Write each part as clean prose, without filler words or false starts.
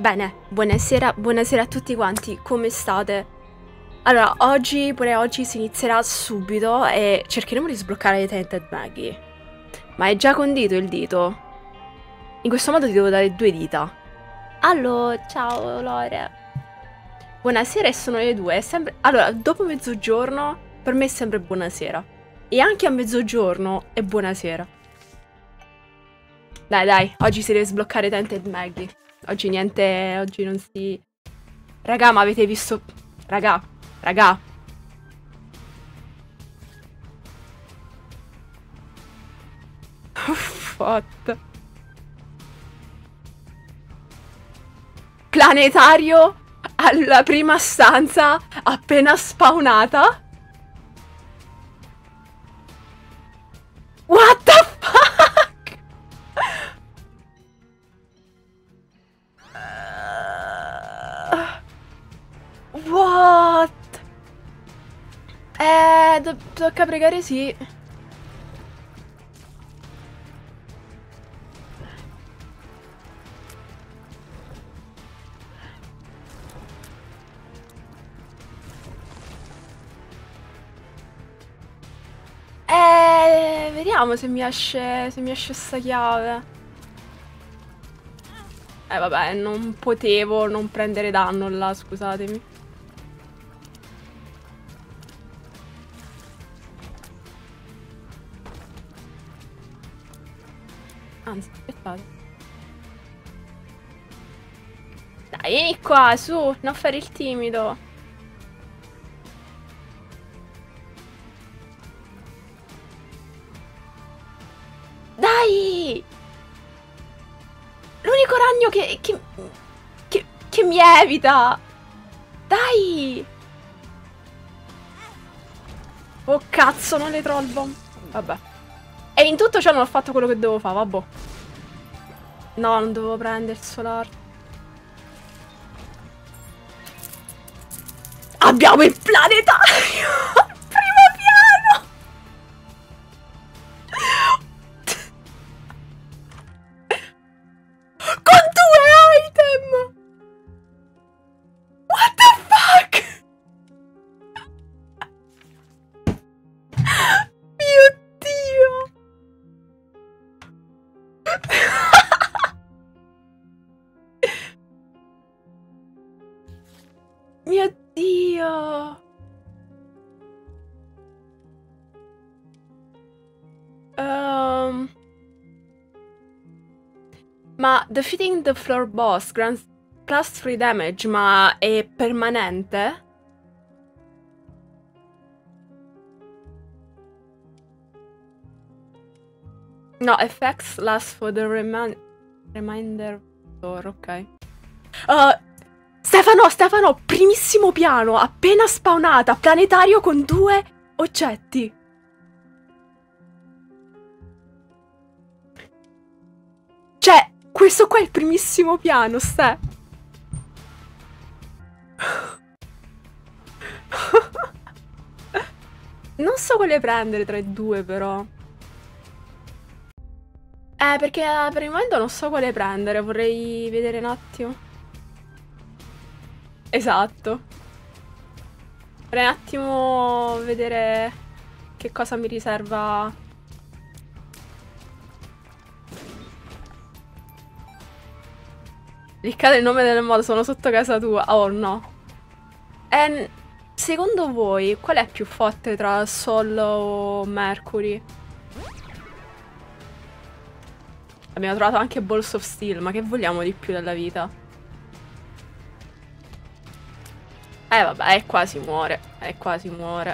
Bene, buonasera, buonasera a tutti quanti, come state? Allora, pure oggi si inizierà subito e cercheremo di sbloccare le Tainted Maggie. Ma è già condito il dito? In questo modo ti devo dare 2 dita. Allora, ciao Lore. Buonasera e sono le 2, è sempre... Allora, dopo mezzogiorno per me è sempre buonasera. E anche a mezzogiorno è buonasera. Dai, oggi si deve sbloccare Tainted Maggie. Oggi niente, oggi non si... Raga, ma avete visto... Raga. What? Planetario alla prima stanza appena spawnata? What the fuck? What? Tocca pregare, sì. Vediamo se mi esce sta chiave. Vabbè, non potevo non prendere danno là, scusatemi. Anzi, aspettate. Dai, vieni qua, su, non fare il timido. Dai! L'unico ragno che mi evita! Dai! Oh cazzo, non le trovo. Vabbè. E in tutto ciò non ho fatto quello che dovevo fare, vabbè. No, non dovevo prendere il solar. Abbiamo il planetario! Primo piano! Con 2 item! What the fuck? Mio Dio! Mio Dio! Ma defeating the floor boss grants plus 3 damage, ma è permanente? No, effects last for the remainder floor, ok. Stefano, primissimo piano, appena spawnata, planetario con 2 oggetti. Cioè, questo qua è il primissimo piano, Ste. Non so quale prendere tra i due, però. Perché per il momento non so quale prendere, vorrei vedere un attimo. Esatto. Vorrei un attimo vedere che cosa mi riserva. Riccade il nome del modo, sono sotto casa tua. Oh no. Secondo voi, qual è più forte tra Sol o Mercury? Abbiamo trovato anche Balls of Steel, ma che vogliamo di più dalla vita? Vabbè, e qua si muore. E qua si muore.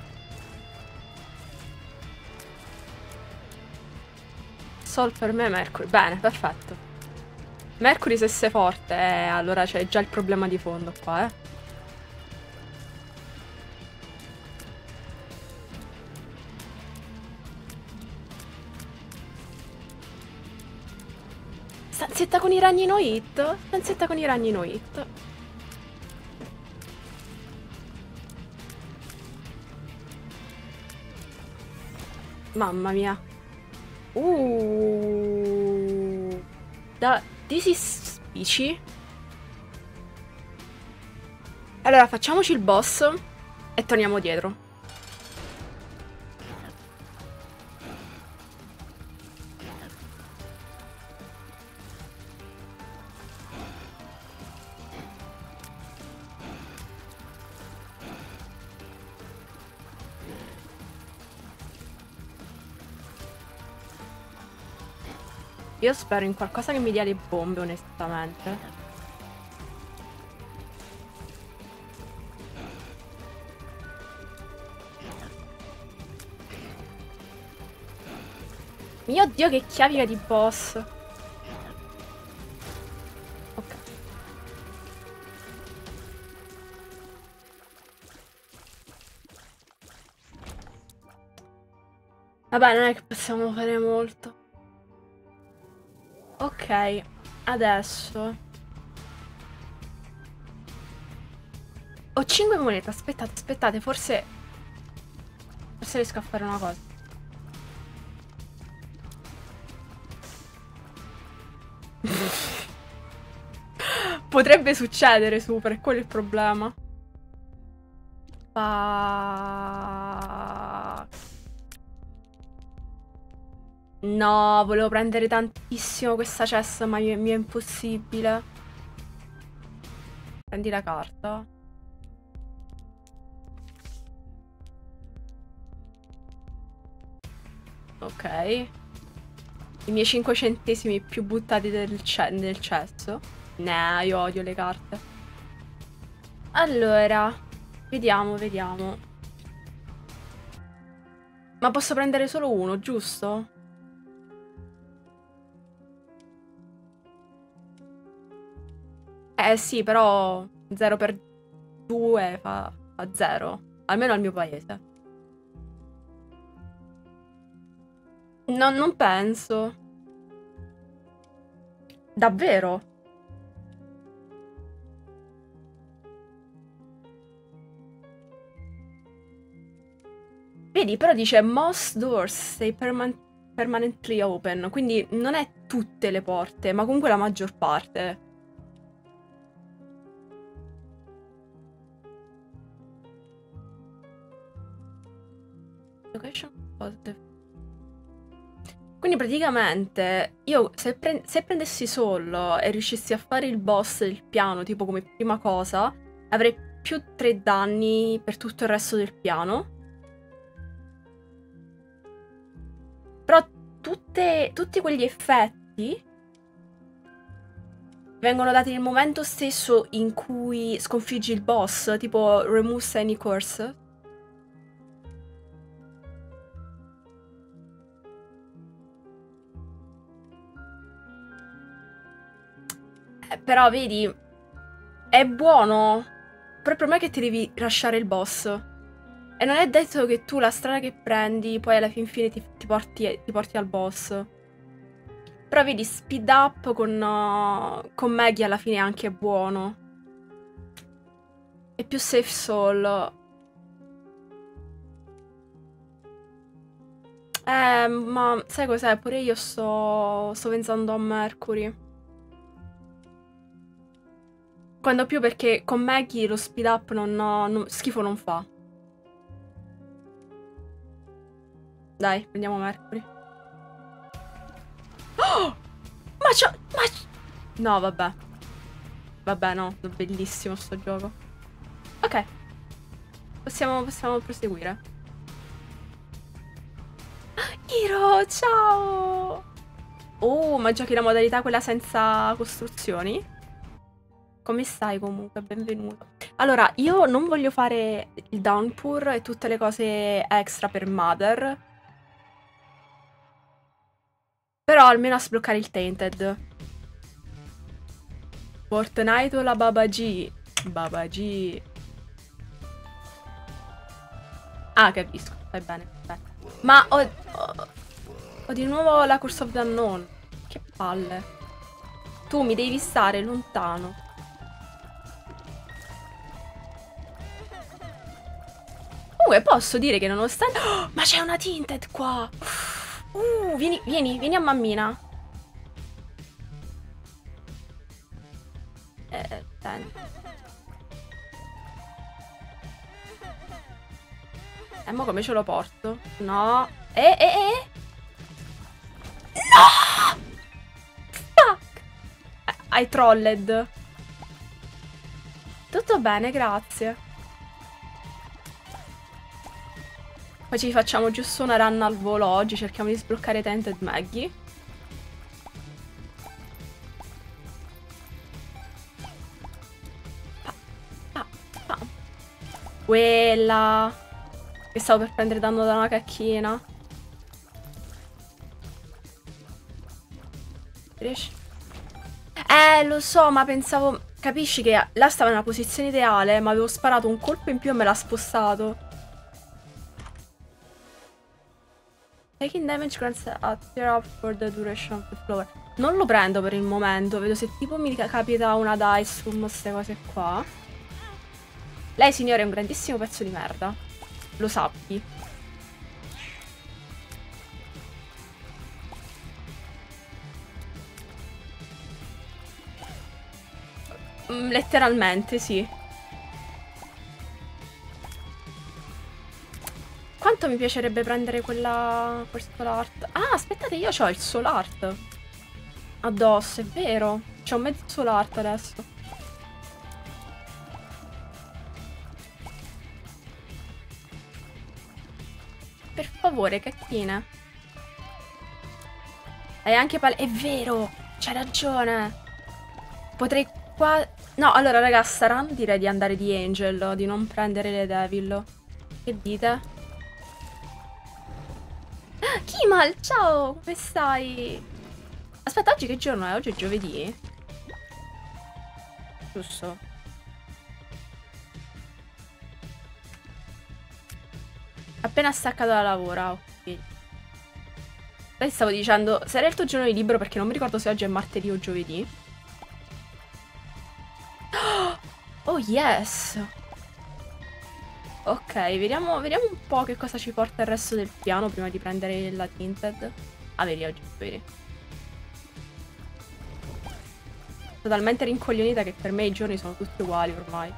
Sol per me, Mercury. Bene, perfetto. Mercury se sei forte, allora c'è già il problema di fondo qua, eh. Stanzietta con i ragni no hit? Stanzietta con i ragni no hit. Mamma mia. This is Peachy. Allora, facciamoci il boss e torniamo dietro. Io spero in qualcosa che mi dia le bombe, onestamente. Mio Dio, che chiavica di boss. Ok. Vabbè, non è che possiamo fare molto. Ok, adesso ho 5 monete. Aspettate, aspettate, forse riesco a fare una cosa. Potrebbe succedere, super, è quello il problema. No, volevo prendere tantissimo questa chest, ma mi è impossibile. Prendi la carta. Ok. I miei 5 centesimi più buttati nel cesso. Nah, io odio le carte. Allora, vediamo, vediamo. Ma posso prendere solo uno, giusto? Sì, però 0 per 2 fa 0. Almeno al mio paese. No, non penso. Davvero? Vedi, però dice most doors stay permanently open. Quindi non è tutte le porte, ma comunque la maggior parte. Location positive. Quindi praticamente io se prendessi solo e riuscissi a fare il boss del piano tipo come prima cosa, avrei più 3 danni per tutto il resto del piano. Però tutti quegli effetti vengono dati nel momento stesso in cui sconfiggi il boss, tipo remove any curse. Però vedi, è buono. Però il problema è che ti devi lasciare il boss. E non è detto che tu la strada che prendi poi alla fin fine ti porti al boss. Però vedi, speed up con Maggie alla fine è anche buono. È più safe soul. Ma sai cos'è? Pure io sto pensando a Mercury. Quando più perché con Maggie lo speed up schifo non fa. Dai, prendiamo Mercury. Oh! Ma no, vabbè. Vabbè, no, è bellissimo sto gioco. Ok. Possiamo proseguire. Hiro, ciao! Oh, ma giochi la modalità quella senza costruzioni? Come stai comunque? Benvenuto. Allora, io non voglio fare il downpour e tutte le cose extra per Mother. Però almeno a sbloccare il Tainted. Fortnite o la Baba G? Baba G. Ah, capisco. Fai bene. Ma ho di nuovo la Curse of the Unknown. Che palle. Tu mi devi stare lontano. Comunque posso dire che nonostante... Oh, ma c'è una Tinted qua! Vieni a mammina. Senti. Mo come ce lo porto? No. No! Fuck! Hai trolled. Tutto bene, grazie. Poi ci facciamo giusto una run al volo oggi. Cerchiamo di sbloccare Tainted Maggie. Quella che stavo per prendere danno da una cacchina. Riesci? Lo so, ma pensavo... Capisci che là stava in una posizione ideale, ma avevo sparato un colpo in più e me l'ha spostato. Taking damage grants a tear up for the duration of the floor. Non lo prendo per il momento, vedo se tipo mi capita una dice room, queste cose qua. Lei, signore, è un grandissimo pezzo di merda. Lo sappi. Letteralmente, sì. Quanto mi piacerebbe prendere quel soul art. Ah, aspettate, io ho il soul art addosso, è vero. C'ho mezzo soul art adesso. Per favore, cacchine. Hai anche è vero, c'hai ragione. Potrei qua... No, allora, raga, staranno direi di andare di Angel, di non prendere le Devil. Che dite? Kimal, ciao, come stai? Aspetta, oggi che giorno è? Oggi è giovedì? Giusto. Appena staccato da lavoro, ok. Poi stavo dicendo, se era il tuo giorno di libero, perché non mi ricordo se oggi è martedì o giovedì. Oh yes! Ok, vediamo un po' che cosa ci porta il resto del piano prima di prendere la Tinted. Ah, vedi, oggi, vedi. Totalmente rincoglionita che per me i giorni sono tutti uguali ormai.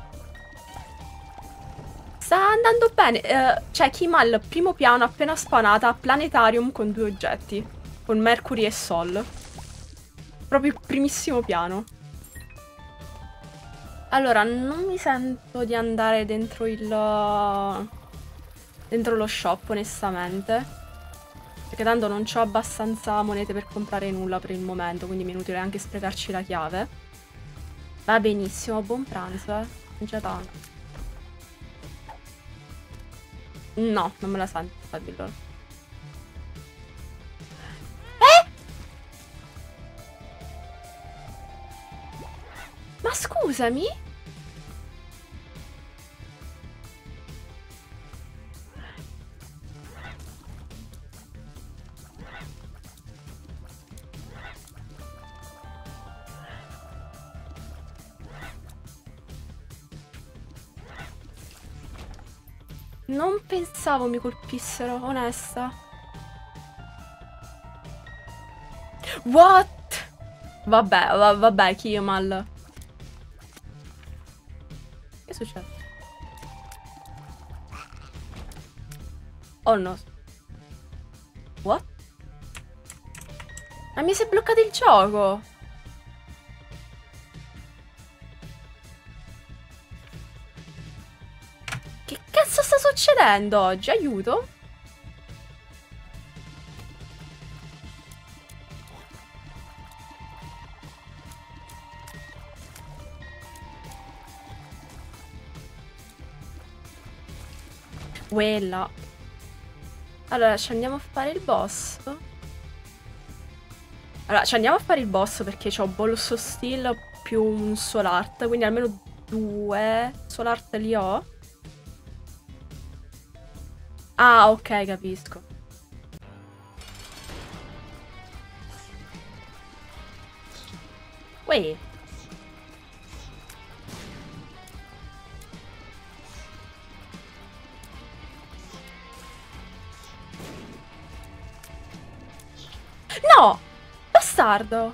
Sta andando bene. C'è Kimal, primo piano, appena spanata, planetarium con 2 oggetti. Con Mercury e Sol. Proprio il primissimo piano. Allora, non mi sento di andare dentro dentro lo shop, onestamente. Perché tanto non ho abbastanza monete per comprare nulla per il momento, quindi mi è inutile anche sprecarci la chiave. Va benissimo, buon pranzo, già tanto. No, non me la sento, Fabio. Ma scusami? Non pensavo mi colpissero, onesta. What? Vabbè, vabbè, Kimal. Che succede? Oh no. What? Ma mi si è bloccato il gioco. Che cazzo sta succedendo oggi? Aiuto? Quella. Allora, ci andiamo a fare il boss. Allora, ci andiamo a fare il boss perché ho Balls of Steel più un Soul Art, quindi almeno 2 Soul Art li ho. Ah, ok, capisco. Uè. No! Bastardo!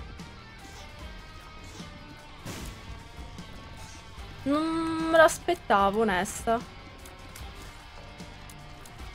Non me l'aspettavo, onesta.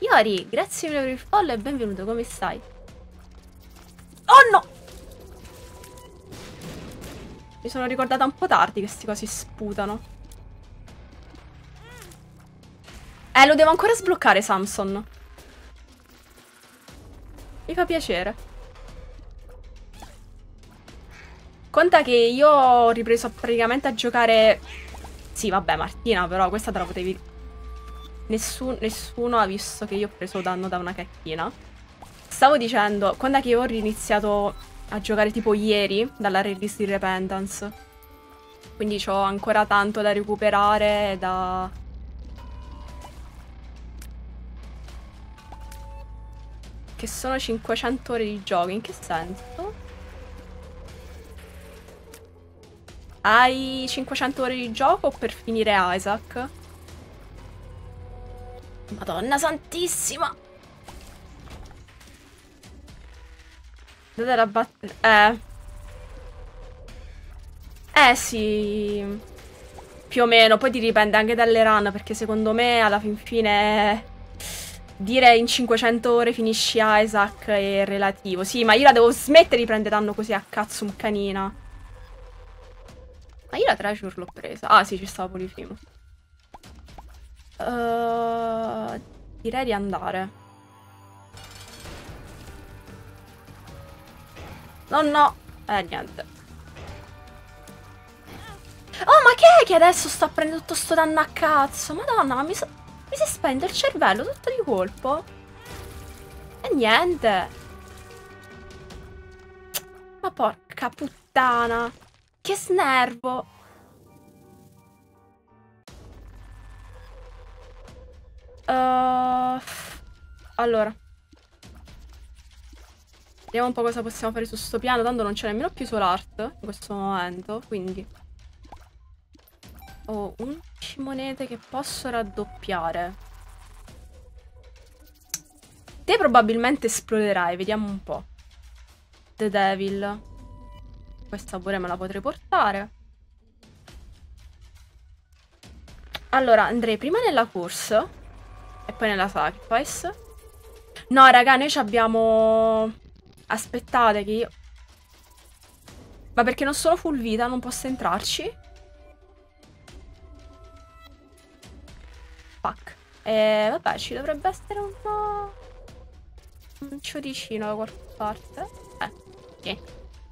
Iori, grazie mille per il follow e benvenuto, come stai? Oh no! Mi sono ricordata un po' tardi che sti cosi sputano. Lo devo ancora sbloccare, Samson. Mi fa piacere. Conta che io ho ripreso praticamente a giocare... Sì, vabbè, Martina, però questa te la potevi... Nessuno ha visto che io ho preso danno da una cacchina. Stavo dicendo, conta che io ho riniziato a giocare tipo ieri, dalla release di Repentance. Quindi ho ancora tanto da recuperare, da... Che sono 500 ore di gioco, in che senso? Hai 500 ore di gioco per finire Isaac? Madonna santissima! Dove la sì. Più o meno, poi ti dipende anche dalle run, perché secondo me alla fin fine dire in 500 ore finisci Isaac è relativo. Sì, ma io la devo smettere di prendere danno così a cazzo un canina. Ma io la treasure l'ho presa. Ah sì, ci stava Polifimo. Direi di andare. No, no. Niente. Oh, ma che è che adesso sto prendendo tutto sto danno a cazzo? Madonna, ma mi si spende il cervello tutto di colpo? E niente. Ma porca puttana. Che snervo. Allora. Vediamo un po' cosa possiamo fare su sto piano. Tanto non c'è nemmeno più Soul Art in questo momento, quindi... Ho 11 monete che posso raddoppiare. Te probabilmente esploderai, vediamo un po'. The Devil. Questa pure me la potrei portare. Allora, andrei prima nella course e poi nella sacrifice. No, raga, noi ci abbiamo... Aspettate che io... Ma perché non sono full vita, non posso entrarci? Fuck. Vabbè, ci dovrebbe essere un po'... un ciodicino da qualche parte. Ok.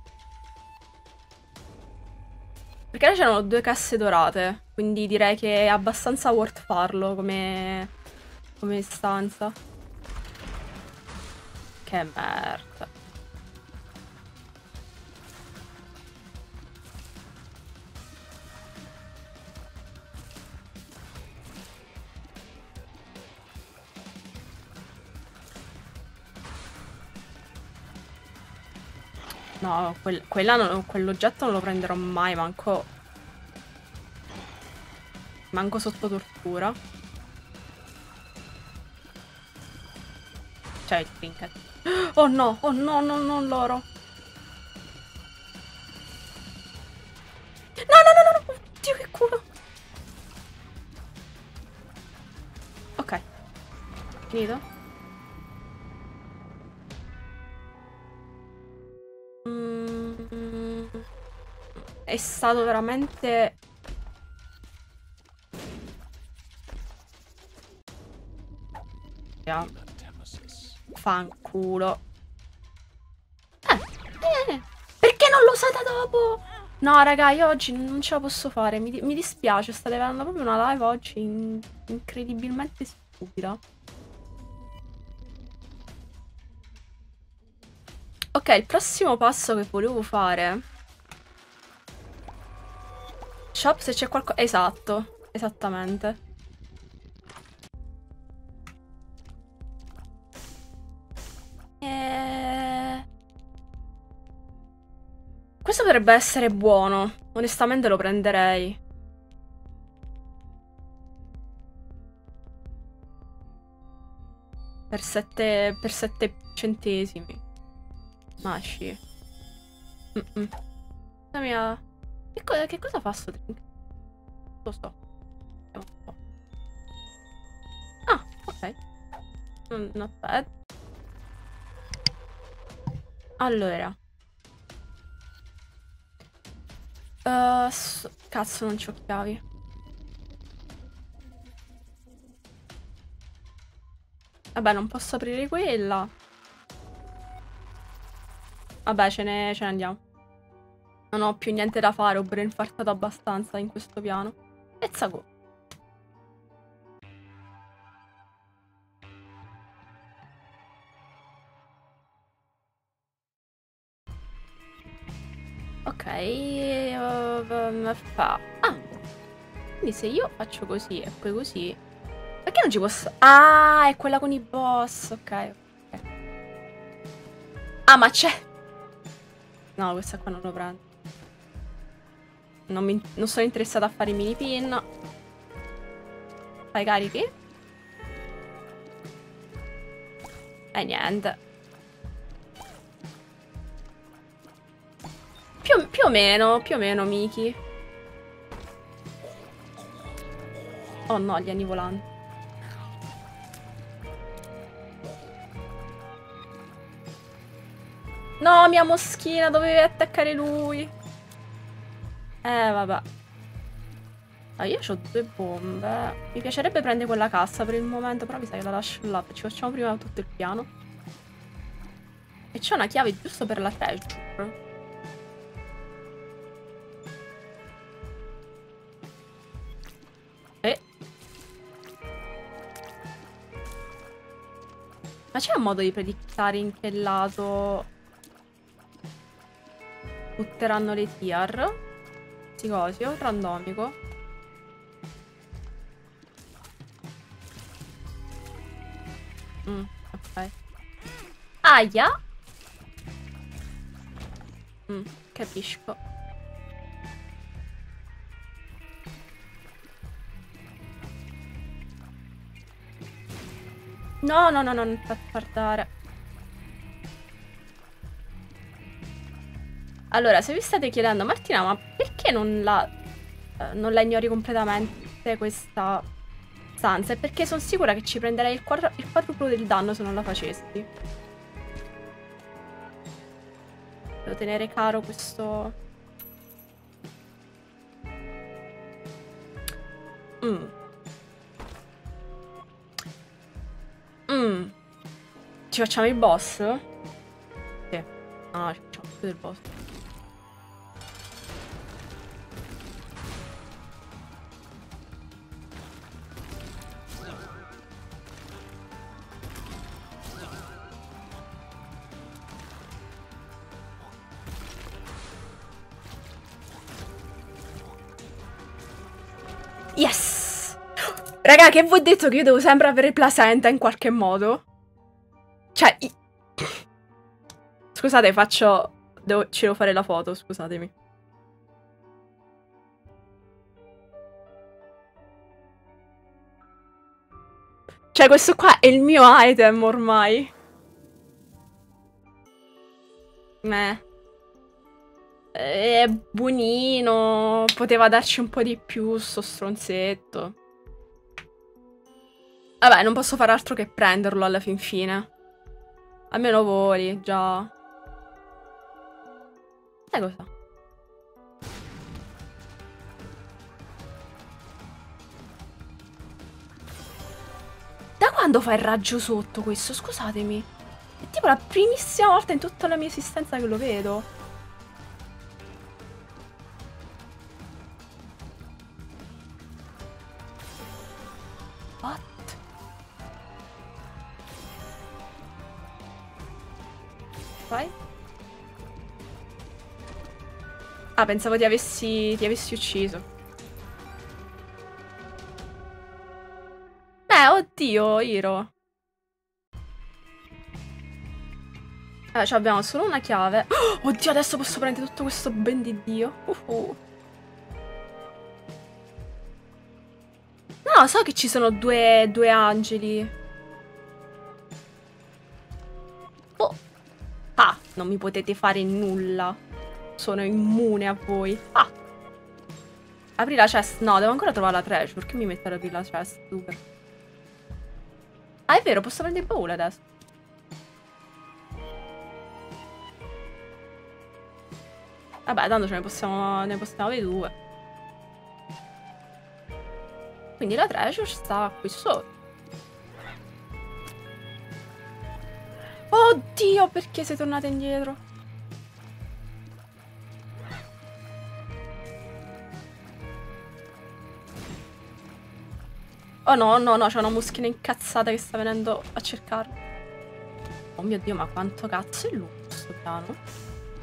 Perché là c'erano 2 casse dorate, quindi direi che è abbastanza worth farlo come stanza. Che merda. No, quell'oggetto non lo prenderò mai, manco sotto tortura. Cioè il trinket. Oh no, no, non l'oro. No, no, no, no, oddio che culo. Ok. Finito? È stato veramente... Fanculo. Perché non l'ho usata dopo? No, raga, io oggi non ce la posso fare. Mi dispiace, state avendo proprio una live oggi incredibilmente stupida. Ok, il prossimo passo che volevo fare... Shop se c'è qualcosa... Esatto, esattamente. Questo potrebbe essere buono. Onestamente lo prenderei. Per 7 centesimi. Nasci. La mia... Che cosa fa sto drink? Lo so. Vediamo un po'. Ah, ok. Aspetta. Allora. Cazzo, non c'ho chiavi. Vabbè, non posso aprire quella. Vabbè, ce ne andiamo. Non ho più niente da fare, ho brainfartato abbastanza in questo piano. Let's go. Ok, quindi se io faccio così e poi così, perché non ci posso? Ah, è quella con i boss, ok. Ah, ma c'è. No, questa qua non lo prendo. Non sono interessata a fare i mini pin. Fai carichi? E niente. Più o meno, Miki. Oh no, gli anni volanti. No, mia moschina, dovevi attaccare lui. Vabbè. Ah, io ho 2 bombe. Mi piacerebbe prendere quella cassa per il momento, però mi sa che la lascio là. Ci facciamo prima tutto il piano. E c'è una chiave giusto per la treasure. Ma c'è un modo di predittare in che lato butteranno le tier? Questi cosi, o randomico? Ok. Aia! Capisco. No, non guardare. Allora, se vi state chiedendo, Martina, ma perché non la ignori completamente questa stanza? È perché sono sicura che ci prenderei il quadruplo del danno se non la facessi. Devo tenere caro questo... Ci facciamo il boss? Sì. No, ci facciamo più del boss. Yes! Raga, che vi ho detto che io devo sempre avere placenta in qualche modo? Cioè... Scusate, ci devo fare la foto, scusatemi. Cioè, questo qua è il mio item ormai. È buonino. Poteva darci un po' di più, sto stronzetto. Vabbè, non posso fare altro che prenderlo alla fin fine. Almeno voli, già. Sai cosa? Da quando fa il raggio sotto questo? Scusatemi. È tipo la primissima volta in tutta la mia esistenza che lo vedo. What? Vai. Ah, pensavo ti avessi ucciso. Oddio, Hiro. Abbiamo solo una chiave. Oh, oddio, adesso posso prendere tutto questo ben di Dio. No, so che ci sono due angeli. Oh. Ah, non mi potete fare nulla. Sono immune a voi. Ah. Apri la chest. No, devo ancora trovare la treasure. Perché mi mette ad aprire la chest? Super. Ah, è vero, posso prendere il baule adesso. Vabbè, tanto ne possiamo avere due. Quindi la treasure sta qui sotto. Oddio, perché sei tornata indietro? Oh no, no, no, c'è una muschina incazzata che sta venendo a cercarmi. Oh mio Dio, ma quanto cazzo è lungo questo piano?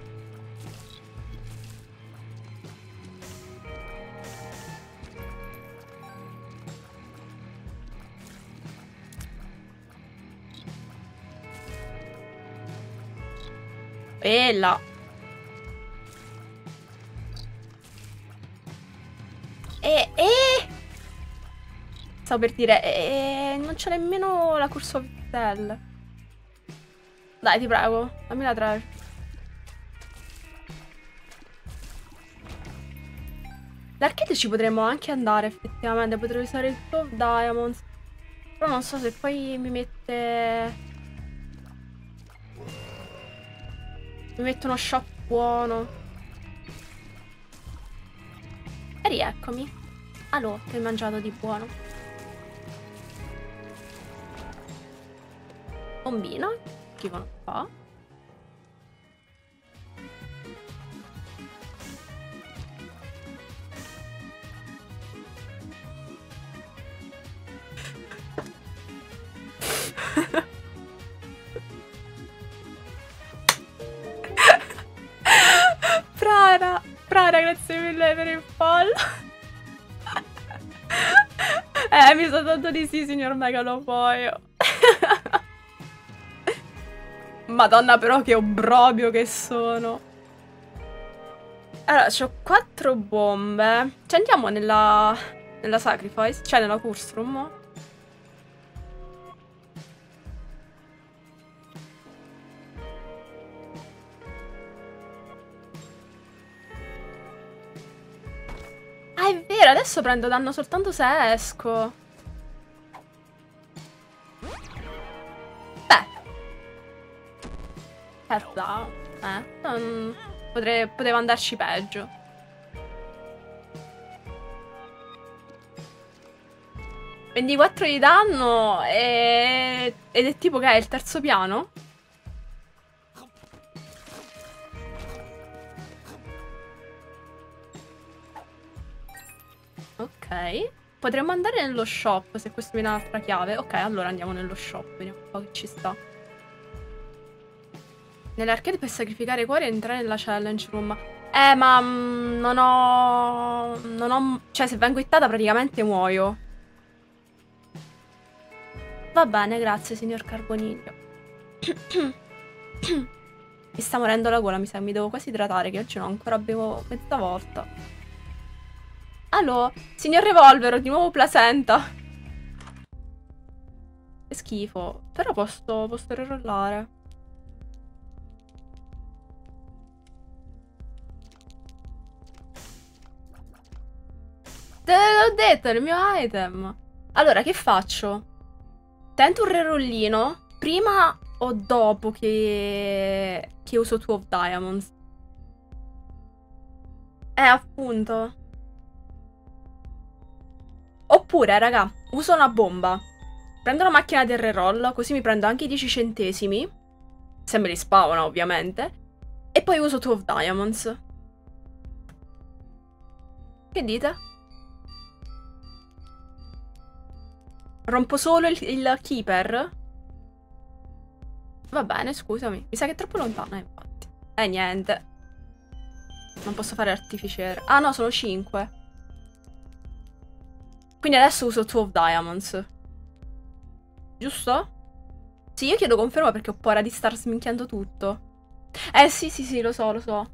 E là. Stavo per dire, non c'è nemmeno la corsa vitelle. Dai, ti prego, dammi la treasure. L'arcade ci potremmo anche andare, effettivamente. Potrei usare il Top Diamonds. Però non so se poi mi mette... Mi mette uno shop buono. E rieccomi. Allo, che hai mangiato di buono? Bombina. Schifo non fa. Prara, grazie mille per il follow. Mi sto dando di sì, signor Megalofoio. Madonna, però che obbrobio che sono. Allora, c'ho 4 bombe. Cioè, andiamo nella Sacrifice? Cioè, nella Curse Room? Ah, è vero, adesso prendo danno soltanto se esco. Beh. Aspetta. Poteva andarci peggio. $24 di danno ed è tipo che è il terzo piano? Ok. Potremmo andare nello shop se questo mi dà un'altra chiave. Ok, allora andiamo nello shop. Vediamo un po' che ci sta. Nell'arcade per sacrificare cuori e entrare nella challenge room. Ma non ho... Cioè, se vengo hittata praticamente muoio. Va bene, grazie, signor Carboniglio. Mi sta morendo la gola, mi sa che mi devo quasi idratare, che oggi non ancora bevo mezza volta. Allo, signor Revolver, ho di nuovo placenta. Che schifo. Però posso rerollare. Te l'ho detto, è il mio item. Allora, che faccio? Tento un rerollino prima o dopo che uso 2 of Diamonds? Appunto. Oppure, raga, uso una bomba. Prendo la macchina del reroll, così mi prendo anche i 10 centesimi. Se me li spawna, ovviamente. E poi uso 2 of Diamonds. Che dite? Rompo solo il keeper? Va bene, scusami. Mi sa che è troppo lontana, infatti. Niente. Non posso fare artificiere. Ah, no, sono 5. Quindi adesso uso 2 of Diamonds. Giusto? Sì, io chiedo conferma perché ho paura di star sminchiando tutto. Sì, lo so, lo so.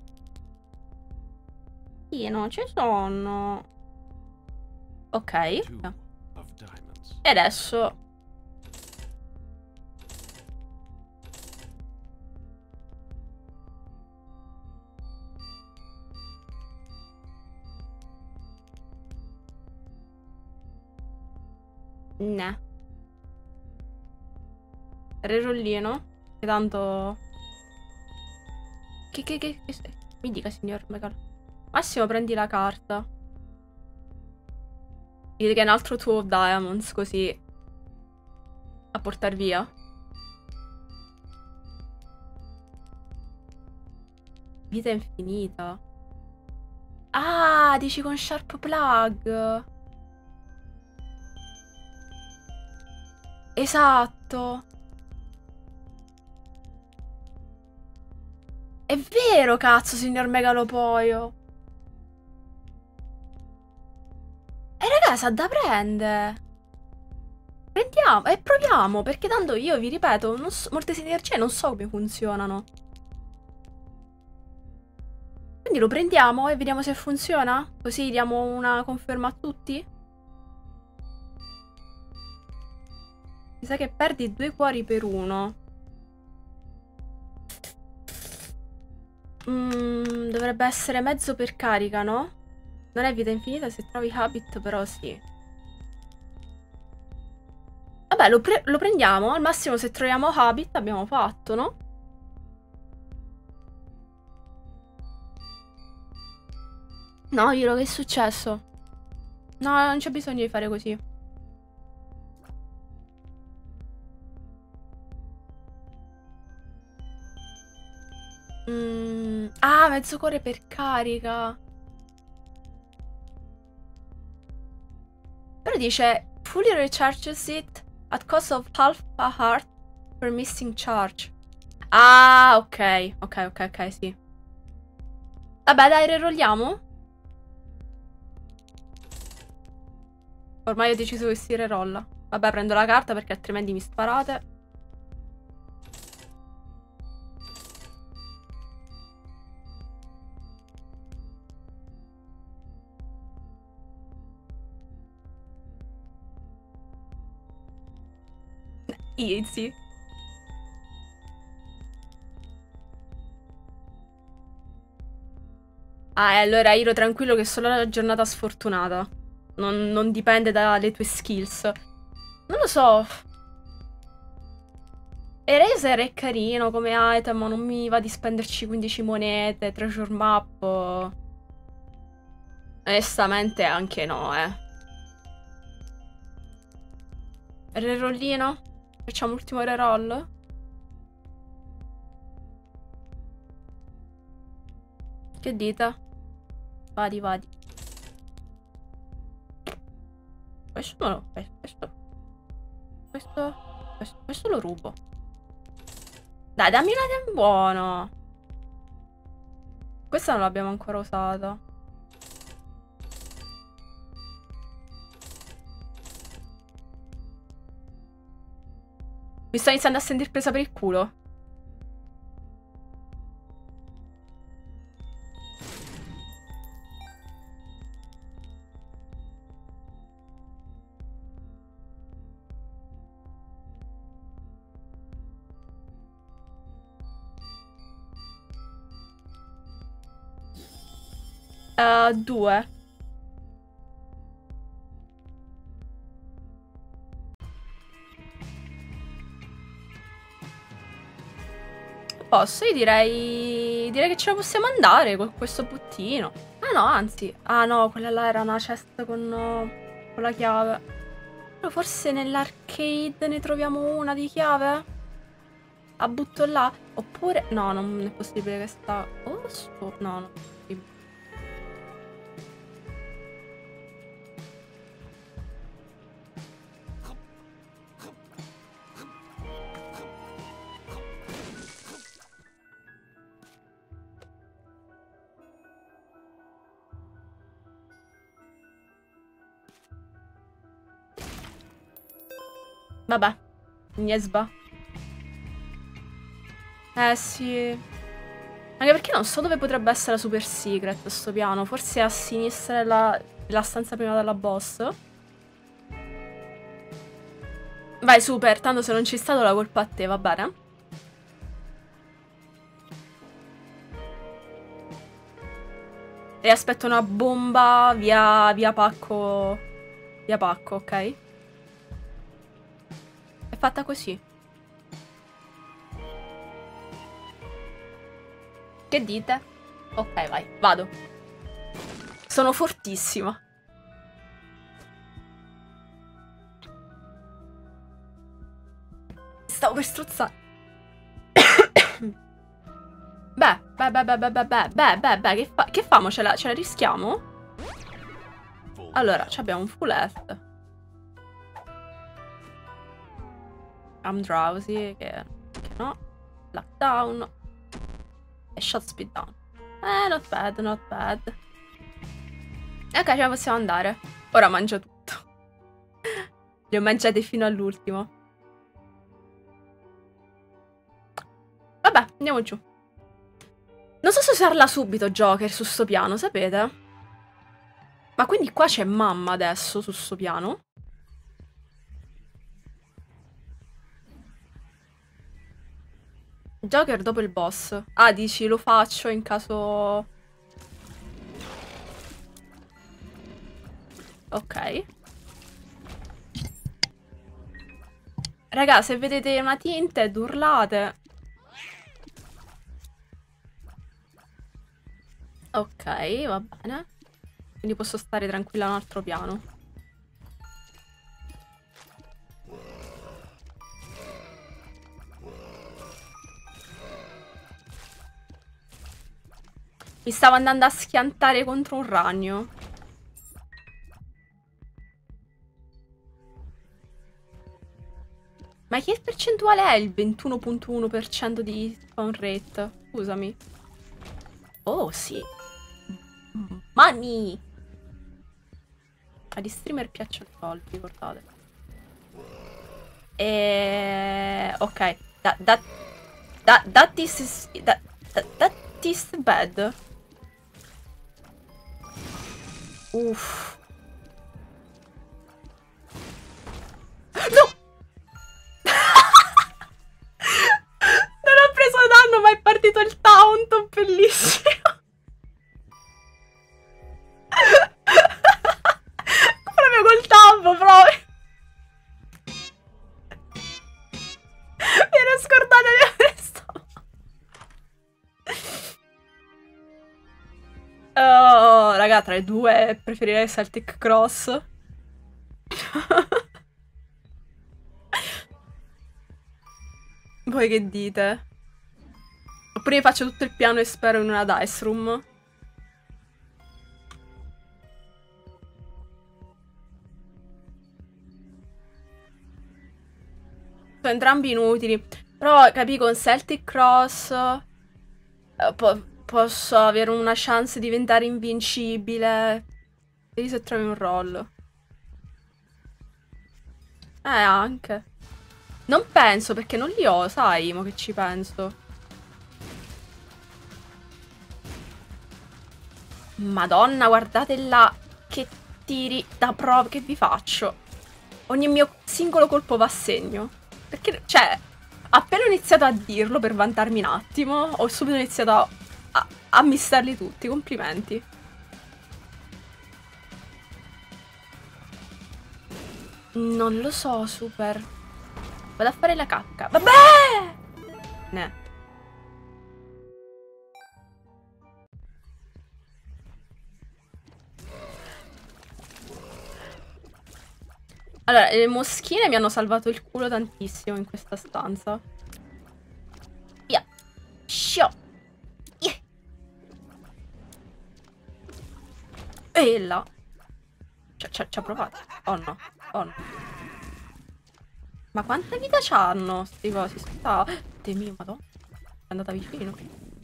Sì, no, ci sono. Ok. E adesso... Ne. Rerollino. Che tanto... Mi dica, signor Megalo. Massimo, prendi la carta. Vedi che è un altro tuo of Diamonds, così. A portar via. Vita infinita. Ah, dici con Sharp Plug. Esatto. È vero, cazzo, signor Megalopoio. Raga, sa da prendere. Prendiamo e proviamo, perché tanto io, vi ripeto, non so, molte sinergie non so come funzionano. Quindi lo prendiamo e vediamo se funziona? Così diamo una conferma a tutti? Mi sa che perdi 2 cuori per 1. Dovrebbe essere mezzo per carica, no? Non è vita infinita se trovi habit, però sì. Vabbè, lo prendiamo. Al massimo se troviamo habit abbiamo fatto, no? No, Hiro, che è successo? No, non c'è bisogno di fare così. Ah, mezzo cuore per carica. Però dice fully recharges it at cost of half a heart per missing charge. Ah, ok. Ok, sì. Vabbè, dai, rerolliamo. Ormai ho deciso che si rerolla. Vabbè, prendo la carta perché altrimenti mi sparate. Easy. Ah, e allora Hiro, tranquillo che è solo una giornata sfortunata. Non dipende dalle tue skills. Non lo so. Eraser è carino come item, ma non mi va di spenderci 15 monete, treasure map. Onestamente anche no, eh. Rerollino? Facciamo l'ultimo reroll? Che dita? Vadi. Questo no, questo lo rubo. Dai, dammi un item buono. Questa non l'abbiamo ancora usata. Mi sto iniziando a sentire presa per il culo. Due. Posso? Io direi che ce la possiamo andare con questo bottino. Ah no, anzi. Ah no, quella là era una chest con la chiave. Però forse nell'arcade ne troviamo una di chiave? La butto là? Oppure... No, non è possibile che sta... Oh, no, non è possibile. Vabbè, Niesba. Sì. Anche perché non so dove potrebbe essere la super secret sto piano. Forse a sinistra della stanza prima della boss. Vai, super. Tanto se non ci è stato la colpa a te, va bene? E aspetto una bomba via pacco. Via pacco, ok? È fatta così. Che dite? Ok, vai, vado. Sono fortissima. Stavo per strozzare. Che famo? Ce la rischiamo? Allora, abbiamo un full health. I'm drowsy, che no. Lockdown. E shot speed down. Not bad, not bad. Ok, ce la possiamo andare. Ora mangio tutto. Li ho mangiati fino all'ultimo. Vabbè, andiamo giù. Non so se usarla subito, Joker, su sto piano, sapete? Ma quindi qua c'è mamma adesso, su sto piano? Joker dopo il boss. Ah, dici, lo faccio in caso... Ok. Raga, se vedete una tinta ed urlate... Ok, va bene. Quindi posso stare tranquilla a un altro piano. Mi stavo andando a schiantare contro un ragno. Ma che percentuale è il 21.1% di spawn rate? Scusami. Oh, sì. Money! Agli streamer piacciono i soldi, ricordate. Ok. That is bad. Uff. No! Non ho preso danno, ma è partito il taunt, bellissimo. Proprio col tabbo, proprio. Mi ero scordata di avere sto. Oh, raga, tra i due preferirei Celtic Cross. Voi che dite? Oppure mi faccio tutto il piano e spero in una dice room. Sono entrambi inutili. Però, capì, con Celtic Cross posso avere una chance di diventare invincibile. Vedi se trovi un roll. Anche. Non penso, perché non li ho, sai, mo che ci penso. Madonna, guardate là. Che tiri da prova che vi faccio. Ogni mio singolo colpo va a segno. Perché, cioè, appena ho iniziato a dirlo per vantarmi un attimo, ho subito iniziato a mistarli tutti. Complimenti. Non lo so, super. Vado a fare la cacca. Vabbè! Ne. Allora, le moschine mi hanno salvato il culo tantissimo in questa stanza. Via. Shio. Yeah. E là. Ci ha provato. Oh no. Oh no. Ma quanta vita c'hanno sti cosi? Sta... Dio mio, madonna. È andata vicino.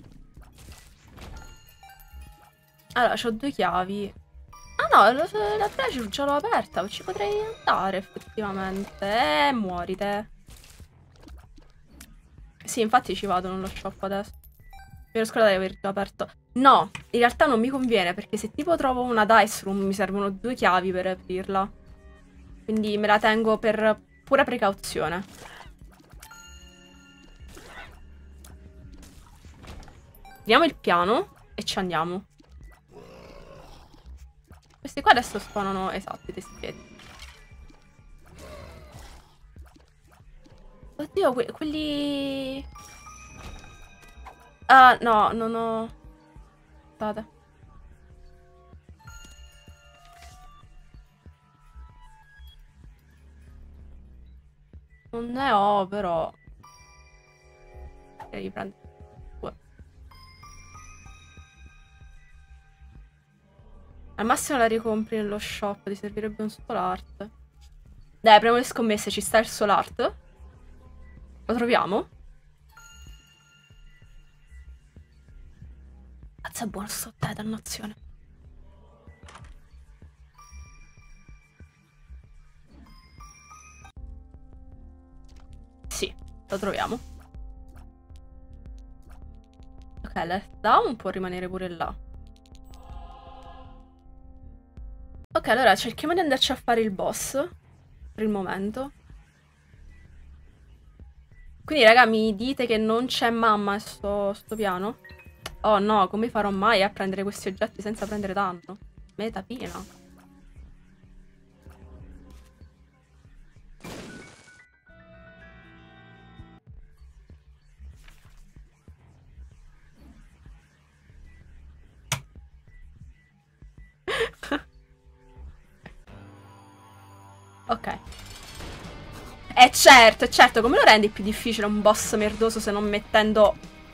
Allora, c'ho due chiavi. Ah no, la treasure già l'ho aperta. Ci potrei andare effettivamente. Muori te. Sì, infatti ci vado, non lo shop adesso. Mi ero scordata di averlo aperto. No, in realtà non mi conviene, perché se tipo trovo una dice room mi servono due chiavi per aprirla. Quindi me la tengo per pura precauzione. Vediamo il piano e ci andiamo. Questi qua adesso spawnano, esatto, i testiglietti. Oddio, quelli... Ah, no, non ho... Aspettate. Non ne ho, però... riprendo. Al massimo la ricompri nello shop, ti servirebbe un soul art. Dai, apriamo le scommesse, ci sta il soul art? Lo troviamo? Cazzo, è buono sto tè, dannazione. Sì, lo troviamo. Ok, left down può rimanere pure là. Ok, allora cerchiamo di andarci a fare il boss. Per il momento. Quindi, raga, mi dite che non c'è mamma in sto piano? Oh no, come farò mai a prendere questi oggetti senza prendere danno? Meta piena. Ok. Certo, come lo rendi più difficile un boss merdoso se non mettendo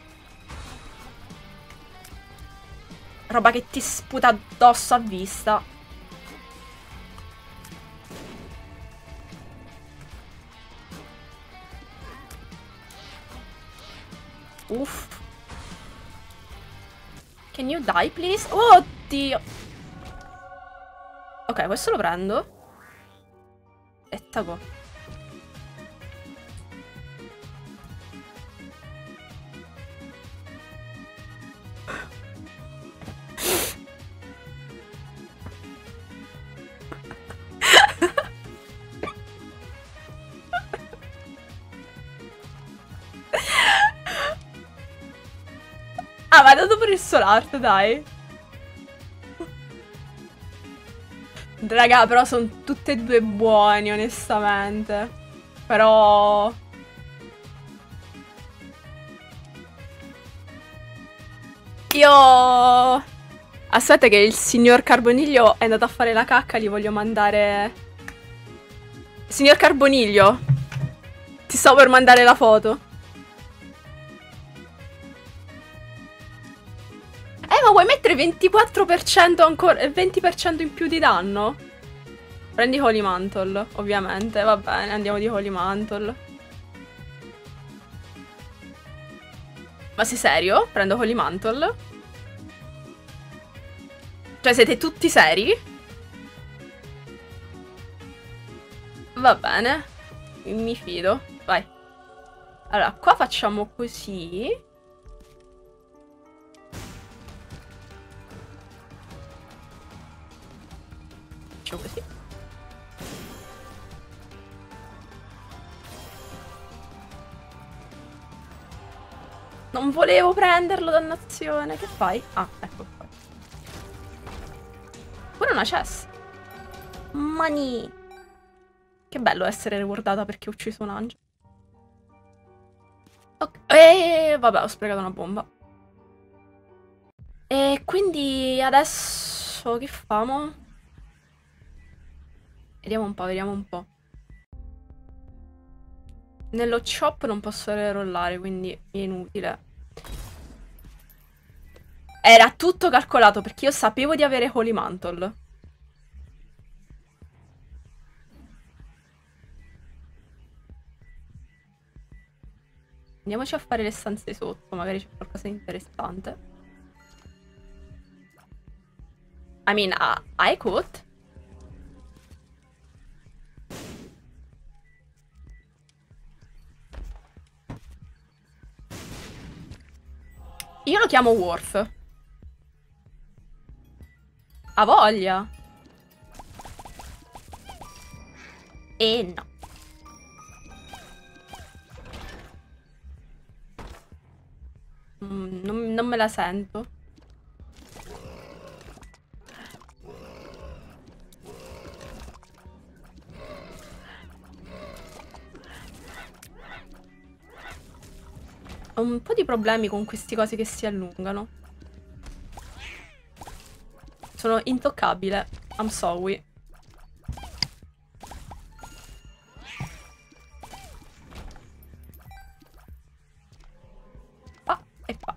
roba che ti sputa addosso a vista? Uff. Can you die, please? Oddio. Ok, questo lo prendo. E tago. Ah, ma ha dato pure il soul art, dai. Raga, però sono tutte e due buoni, onestamente. Però... Io... Aspetta che il signor Carboniglio è andato a fare la cacca, gli voglio mandare... Signor Carboniglio, ti stavo per mandare la foto. Ma vuoi mettere 24% ancora e 20% in più di danno? Prendi Holy Mantle, ovviamente. Va bene, andiamo di Holy Mantle. Ma sei serio? Prendo Holy Mantle? Cioè, siete tutti seri? Va bene. Mi fido. Vai. Allora, qua facciamo così. Faccio così. Non volevo prenderlo, dannazione. Che fai? Ah, ecco qua. Pure una chest. Money. Che bello essere rewardata perché ho ucciso un angelo. Ok. Vabbè, ho sprecato una bomba. E quindi adesso che famo? Vediamo un po', vediamo un po'. Nello shop non posso rerollare, quindi è inutile. Era tutto calcolato perché io sapevo di avere Holy Mantle. Andiamoci a fare le stanze sotto, magari c'è qualcosa di interessante. I mean, I could. Io lo chiamo Worf. Ha voglia. E no. Non me la sento. Ho un po' di problemi con queste cose che si allungano. Sono intoccabile. I'm sorry. Qua e qua.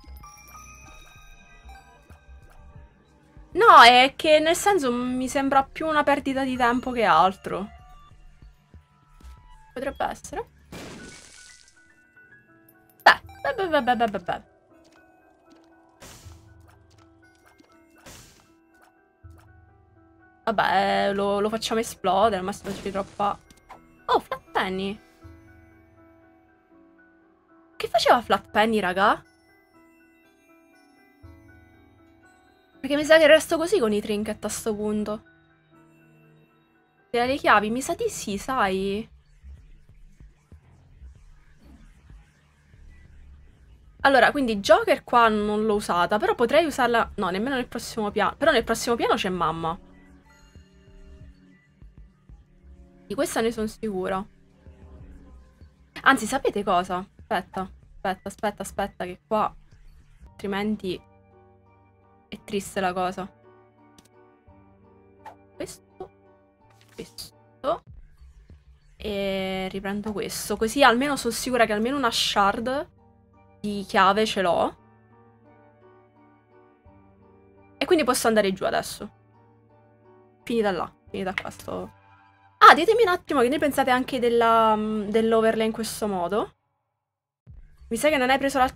No, è che nel senso mi sembra più una perdita di tempo che altro. Potrebbe essere. Beh. Vabbè, lo facciamo esplodere, al massimo ci troppa. Oh, Flat Penny. Che faceva Flat Penny, raga? Perché mi sa che resto così con i trinket a sto punto. Le chiavi, mi sa di sì, sai? Allora, quindi Joker qua non l'ho usata, però potrei usarla. No, nemmeno nel prossimo piano. Però nel prossimo piano c'è mamma. Di questa ne sono sicura. Anzi, sapete cosa? Aspetta, che qua altrimenti è triste la cosa. Questo. E riprendo questo. Così almeno sono sicura che almeno una shard di chiave ce l'ho. E quindi posso andare giù adesso. Finita là. Finita qua sto... Ah, ditemi un attimo che ne pensate anche dell'overlay in questo modo. Mi sa che non hai preso la...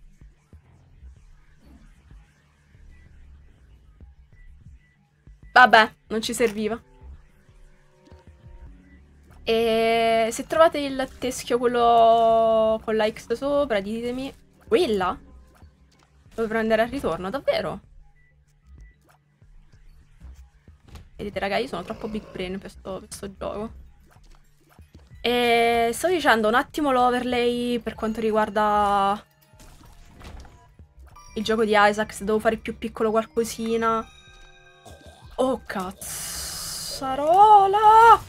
Vabbè, non ci serviva. E se trovate il teschio, quello con la X sopra, ditemi. Quella? Devo prendere al ritorno, davvero? Vedete, raga, io sono troppo big brain per sto gioco. E stavo dicendo un attimo l'overlay per quanto riguarda il gioco di Isaac, se devo fare più piccolo qualcosina. Oh, cazzarola!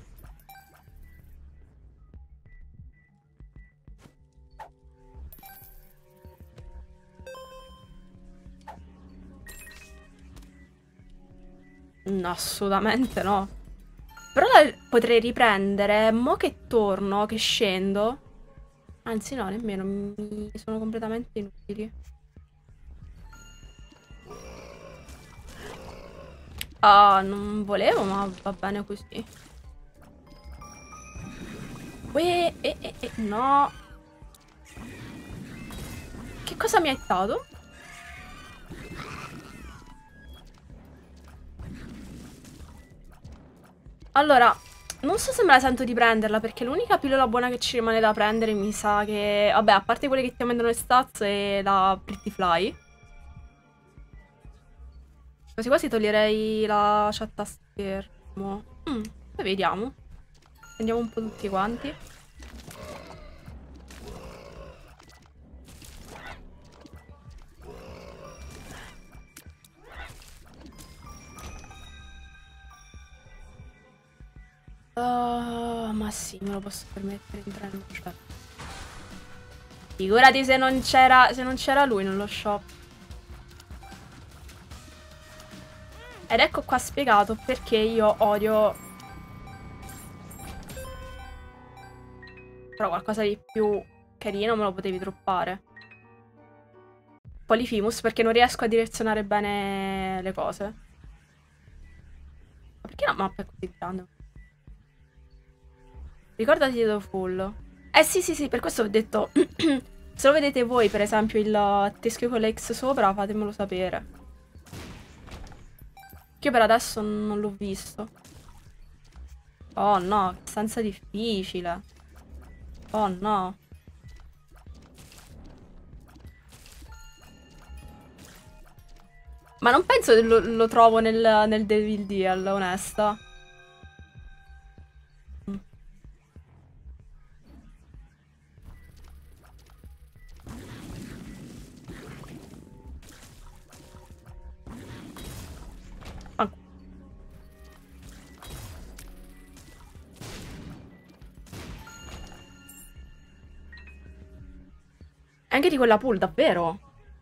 No, assolutamente no. Però la potrei riprendere. Mo che torno, che scendo. Anzi no, nemmeno. Mi sono completamente inutili. Ah, non volevo, ma va bene così. No. Che cosa mi hai dato? Allora, non so se me la sento di prenderla, perché l'unica pillola buona che ci rimane da prendere mi sa che... Vabbè, a parte quelle che ti aumentano le stats, è la Pretty Fly. Quasi quasi toglierei la chat a schermo. Poi vediamo. Andiamo un po' tutti quanti. Ma sì, me lo posso permettere di entrare in uno shop. Figurati se non c'era lui nello shop. Ed ecco qua spiegato perché io odio... Però qualcosa di più carino me lo potevi droppare. Polyphemus, perché non riesco a direzionare bene le cose. Ma perché la mappa è così grande? Ricordati di The Full. Sì, per questo ho detto... Se lo vedete voi, per esempio, il teschio con l'X sopra, fatemelo sapere. Che io per adesso non l'ho visto. Oh no, che stanza difficile. Oh no. Ma non penso che lo trovo nel Devil Deal, onesta. Anche di quella pool, davvero?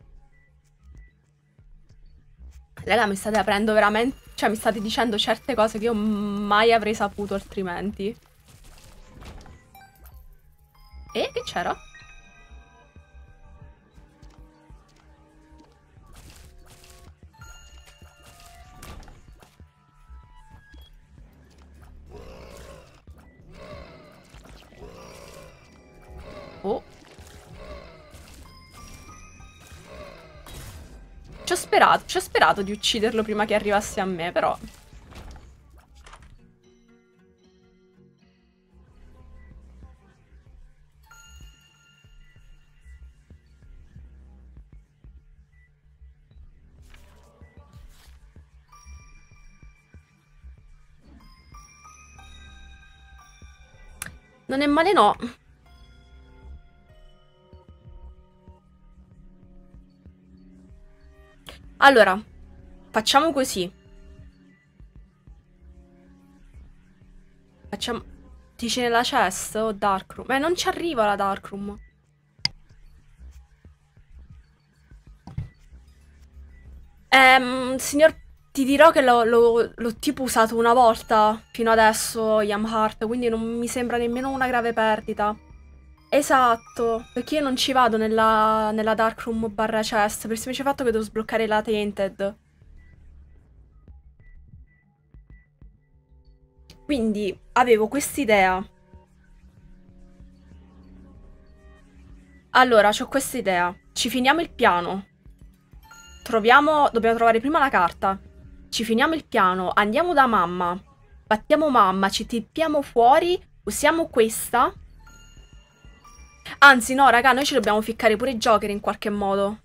Raga, mi state aprendo veramente... Cioè, mi state dicendo certe cose che io mai avrei saputo altrimenti. E che c'era? Oh. Ci ho sperato di ucciderlo prima che arrivasse a me, però... Non è male, no. Allora, facciamo così. Facciamo... Dici nella chest o Darkroom? Non ci arriva la Darkroom. Signor, ti dirò che l'ho tipo usato una volta fino adesso, Yamhart, quindi non mi sembra nemmeno una grave perdita. Esatto, perché io non ci vado nella Darkroom barra chest, per il semplice fatto che devo sbloccare la Tainted. Quindi avevo quest'idea. Allora, c'ho quest'idea. Ci finiamo il piano. Dobbiamo trovare prima la carta. Ci finiamo il piano, andiamo da mamma. Battiamo mamma, ci tippiamo fuori, usiamo questa. Anzi, no, raga, noi ci dobbiamo ficcare pure Joker in qualche modo.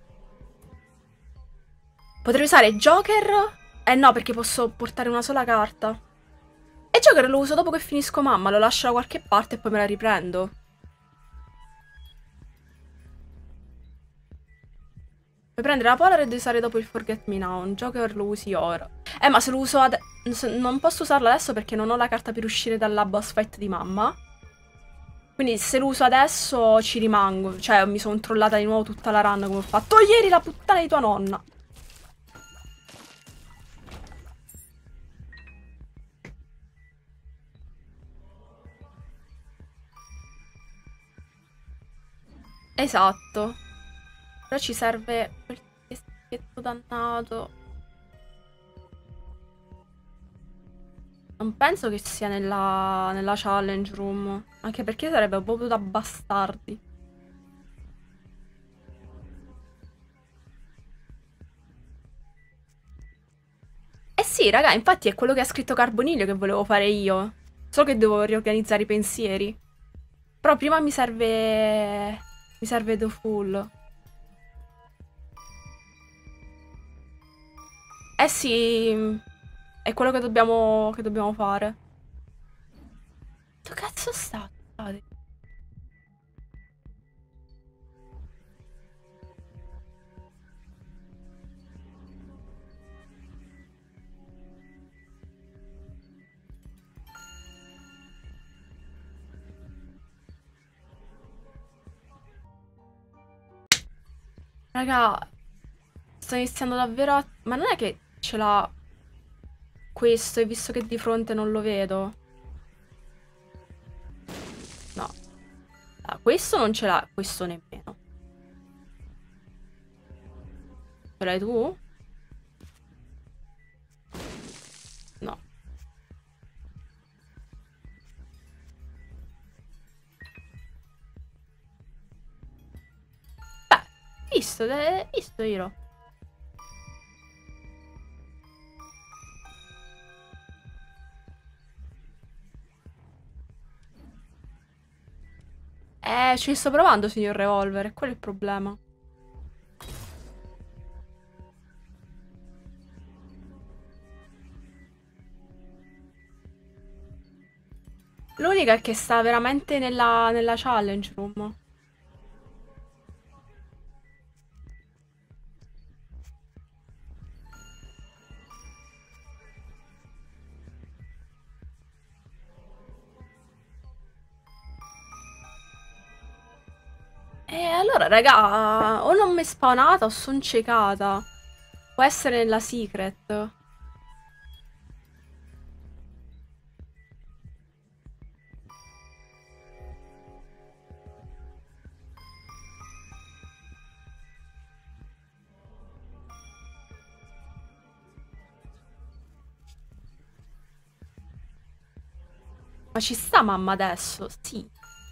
Potrei usare Joker? Eh no, perché posso portare una sola carta. E Joker lo uso dopo che finisco mamma, lo lascio da qualche parte e poi me la riprendo. Puoi prendere la Polaroid e usare dopo il Forget Me Now. Un Joker lo usi ora. Ma se lo uso non posso usarlo adesso perché non ho la carta per uscire dalla boss fight di mamma. Quindi se lo uso adesso ci rimango. Cioè mi sono trollata di nuovo tutta la run come ho fatto ieri, la puttana di tua nonna. Esatto. Però ci serve quel pezzetto dannato. Non penso che sia nella challenge room. Anche perché sarebbe proprio da bastardi. Eh sì, raga, infatti è quello che ha scritto Carboniglio che volevo fare io. Solo che devo riorganizzare i pensieri. Però prima mi serve... Mi serve The Fool. Eh sì, è quello che dobbiamo fare. Dove cazzo sta? Raga, sto iniziando davvero a... Ma non è che ce l'ha questo e visto che di fronte non lo vedo? No. Ah, questo non ce l'ha, questo nemmeno. Ce l'hai tu? No. Beh, visto Iro. Ci sto provando, signor Revolver, quello è il problema. L'unica è che sta veramente nella challenge room. E Allora, raga, o non mi è spawnata o sono ciecata. Può essere nella secret. Ma ci sta mamma adesso? Sì.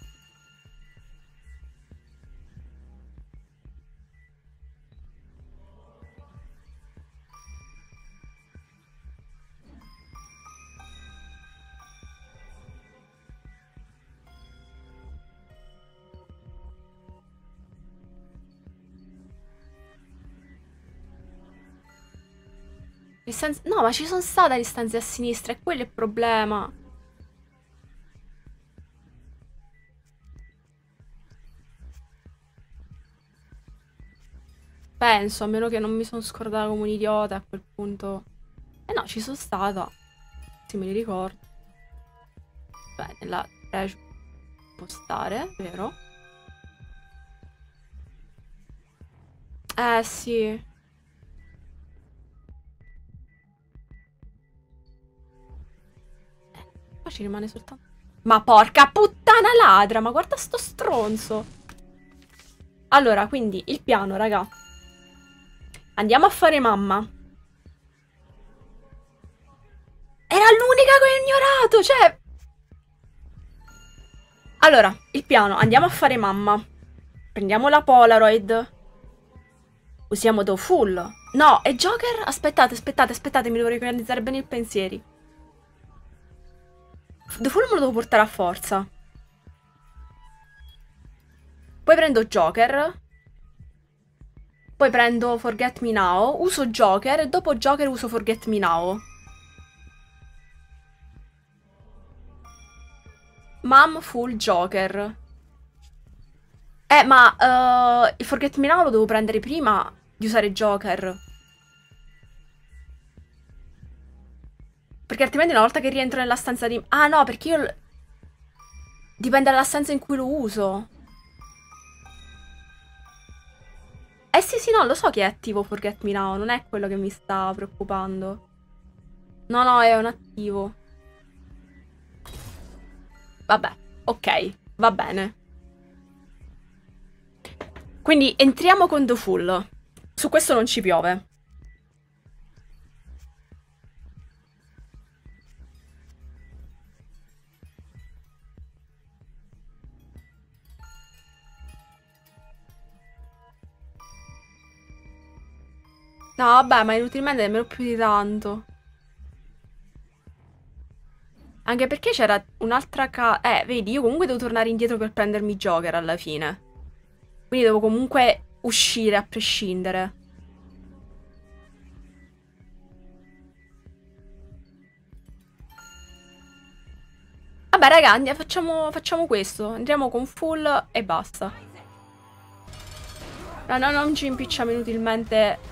No, ma ci sono state le stanze a sinistra, è quello il problema. Penso, a meno che non mi sono scordata come un idiota a quel punto. Eh no, ci sono stata. Sì, me li ricordo. Beh, nella treasure può stare, vero? Sì. Qua ci rimane soltanto... Ma porca puttana ladra, ma guarda sto stronzo. Allora, quindi, il piano, raga. Andiamo a fare mamma. Era l'unica che ho ignorato, cioè... Allora, il piano, andiamo a fare mamma. Prendiamo la Polaroid. Usiamo Do Full. No, è Joker? Aspettate, aspettate, aspettate, mi devo organizzare bene i pensieri. Do Full me lo devo portare a forza. Poi prendo Joker. Poi prendo Forget Me Now. Uso Joker e dopo Joker uso Forget Me Now. Mom full Joker. Ma il Forget Me Now lo devo prendere prima di usare Joker. Perché altrimenti una volta che rientro nella stanza di... Ah no, perché io... Dipende dalla stanza in cui lo uso. Eh sì, sì, no, lo so che è attivo Forget Me Now. Non è quello che mi sta preoccupando. No, no, è un attivo. Vabbè, ok, va bene. Quindi entriamo con The Full. Su questo non ci piove. No, vabbè, ma inutilmente nemmeno più di tanto. Anche perché c'era un'altra vedi, io comunque devo tornare indietro per prendermi Joker alla fine. Quindi devo comunque uscire a prescindere. Vabbè, raga, facciamo questo. Andiamo con full e basta. No, no, non ci impicciamo inutilmente.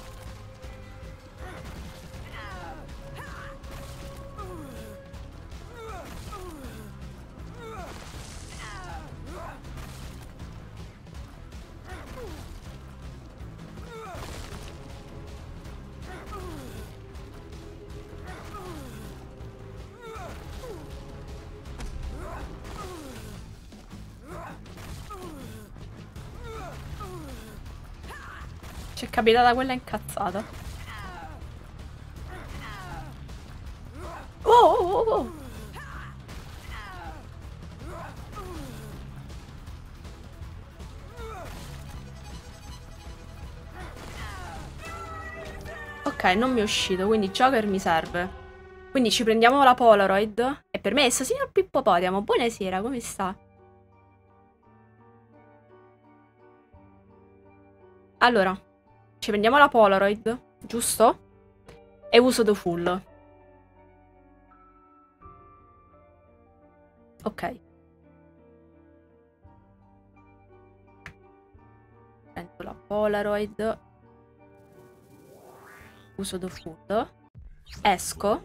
Ci è capitata quella incazzata. Oh, oh, oh, oh. Ok, non mi è uscito, quindi Joker mi serve. Quindi ci prendiamo la Polaroid. E permesso, signor Pippo Potamo, buonasera, come sta? Allora, ci prendiamo la Polaroid, giusto? E uso The Full. Ok. Prendo la Polaroid. Uso The Full. Esco.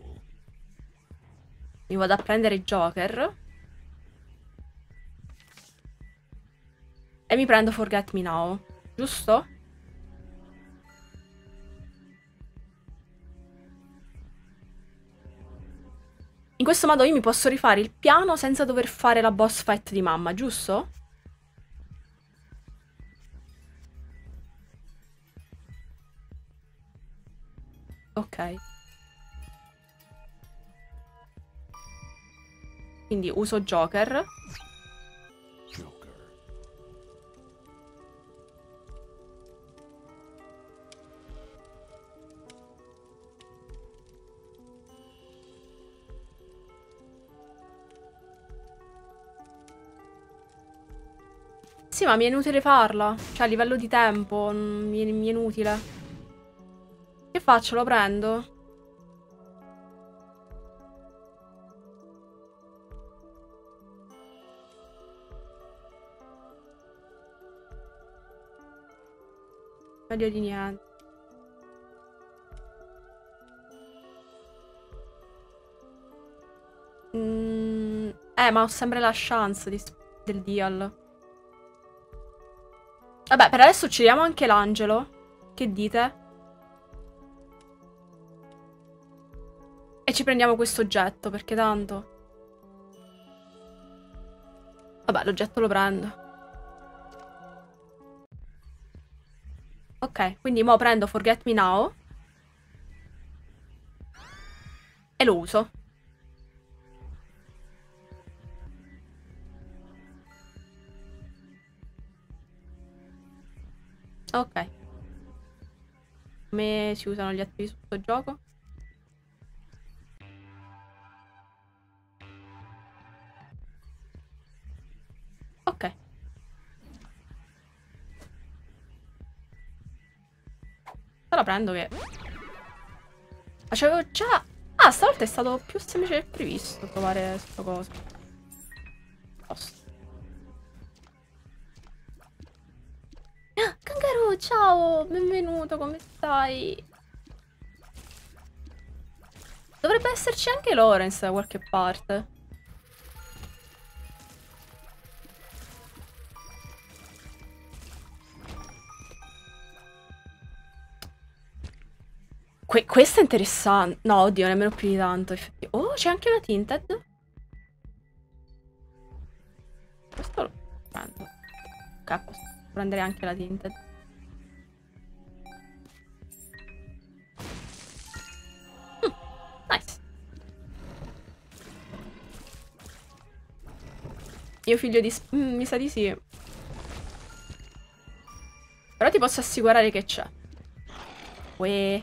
Mi vado a prendere Joker. E mi prendo Forget Me Now, giusto? In questo modo io mi posso rifare il piano senza dover fare la boss fight di mamma, giusto? Ok. Quindi uso Joker. Sì, ma mi è inutile farla. Cioè, a livello di tempo, mi è inutile. Che faccio? Lo prendo? Meglio di niente. Ma ho sempre la chance del deal. Vabbè, per adesso uccidiamo anche l'angelo. Che dite? E ci prendiamo questo oggetto, perché tanto... Vabbè, l'oggetto lo prendo. Ok, quindi mo prendo Forget Me Now. E lo uso. Ok. Come si usano gli attivi su questo gioco? Ok. La prendo che... Ma c'avevo già... Ah, stavolta è stato più semplice del previsto trovare sto coso. Posto. Ah, Kangaroo, ciao! Benvenuto, come stai? Dovrebbe esserci anche Lawrence da qualche parte. Questo è interessante. No, oddio, nemmeno più di tanto. Oh, c'è anche una Tinted. Questo lo prendo. Ok, posso prendere anche la Tinted. Nice. Mio figlio di... mi sa di sì. Però ti posso assicurare che c'è. Uè.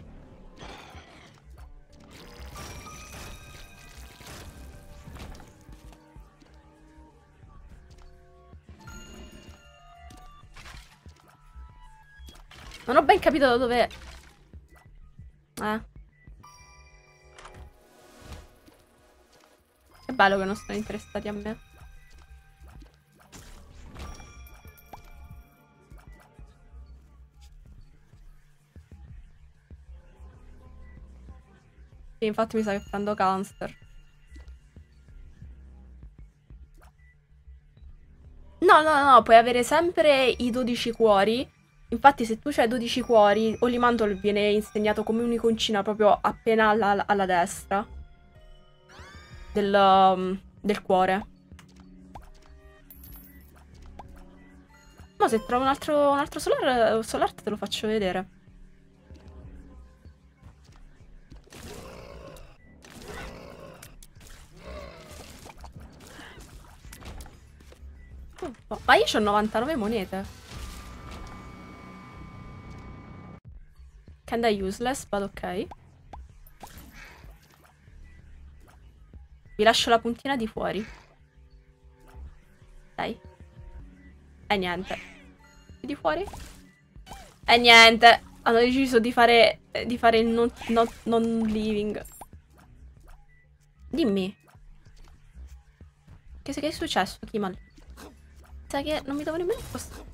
Non ho ben capito da dove... È bello che non sono interessati a me. Sì, infatti mi sa che prendo Cancer. No, puoi avere sempre i 12 cuori. Infatti se tu c'hai 12 cuori, Olimandol viene insegnato come un'iconcina proprio appena alla destra del cuore. Ma se trovo un altro solar te lo faccio vedere. Ma io ho 99 monete. Kinda useless, but ok. Vi lascio la puntina di fuori. Dai. E niente. Di fuori? E niente. Hanno deciso di fare il non living. Dimmi. Che è successo, Kimal? Sai che non mi devo nemmeno spostare.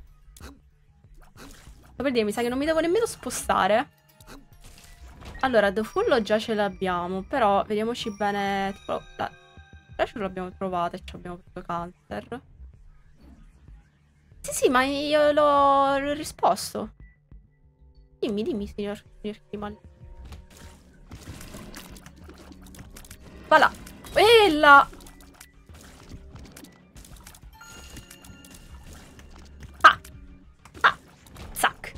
Per dire, mi sa che non mi devo nemmeno spostare. Allora, The Full già ce l'abbiamo, però vediamoci bene. Tipo, ce l'abbiamo trovata e ci abbiamo preso Cancer. Sì, ma io l'ho risposto. Dimmi, signor Kimal. Va là. Quella! Ah! Ah! Zac!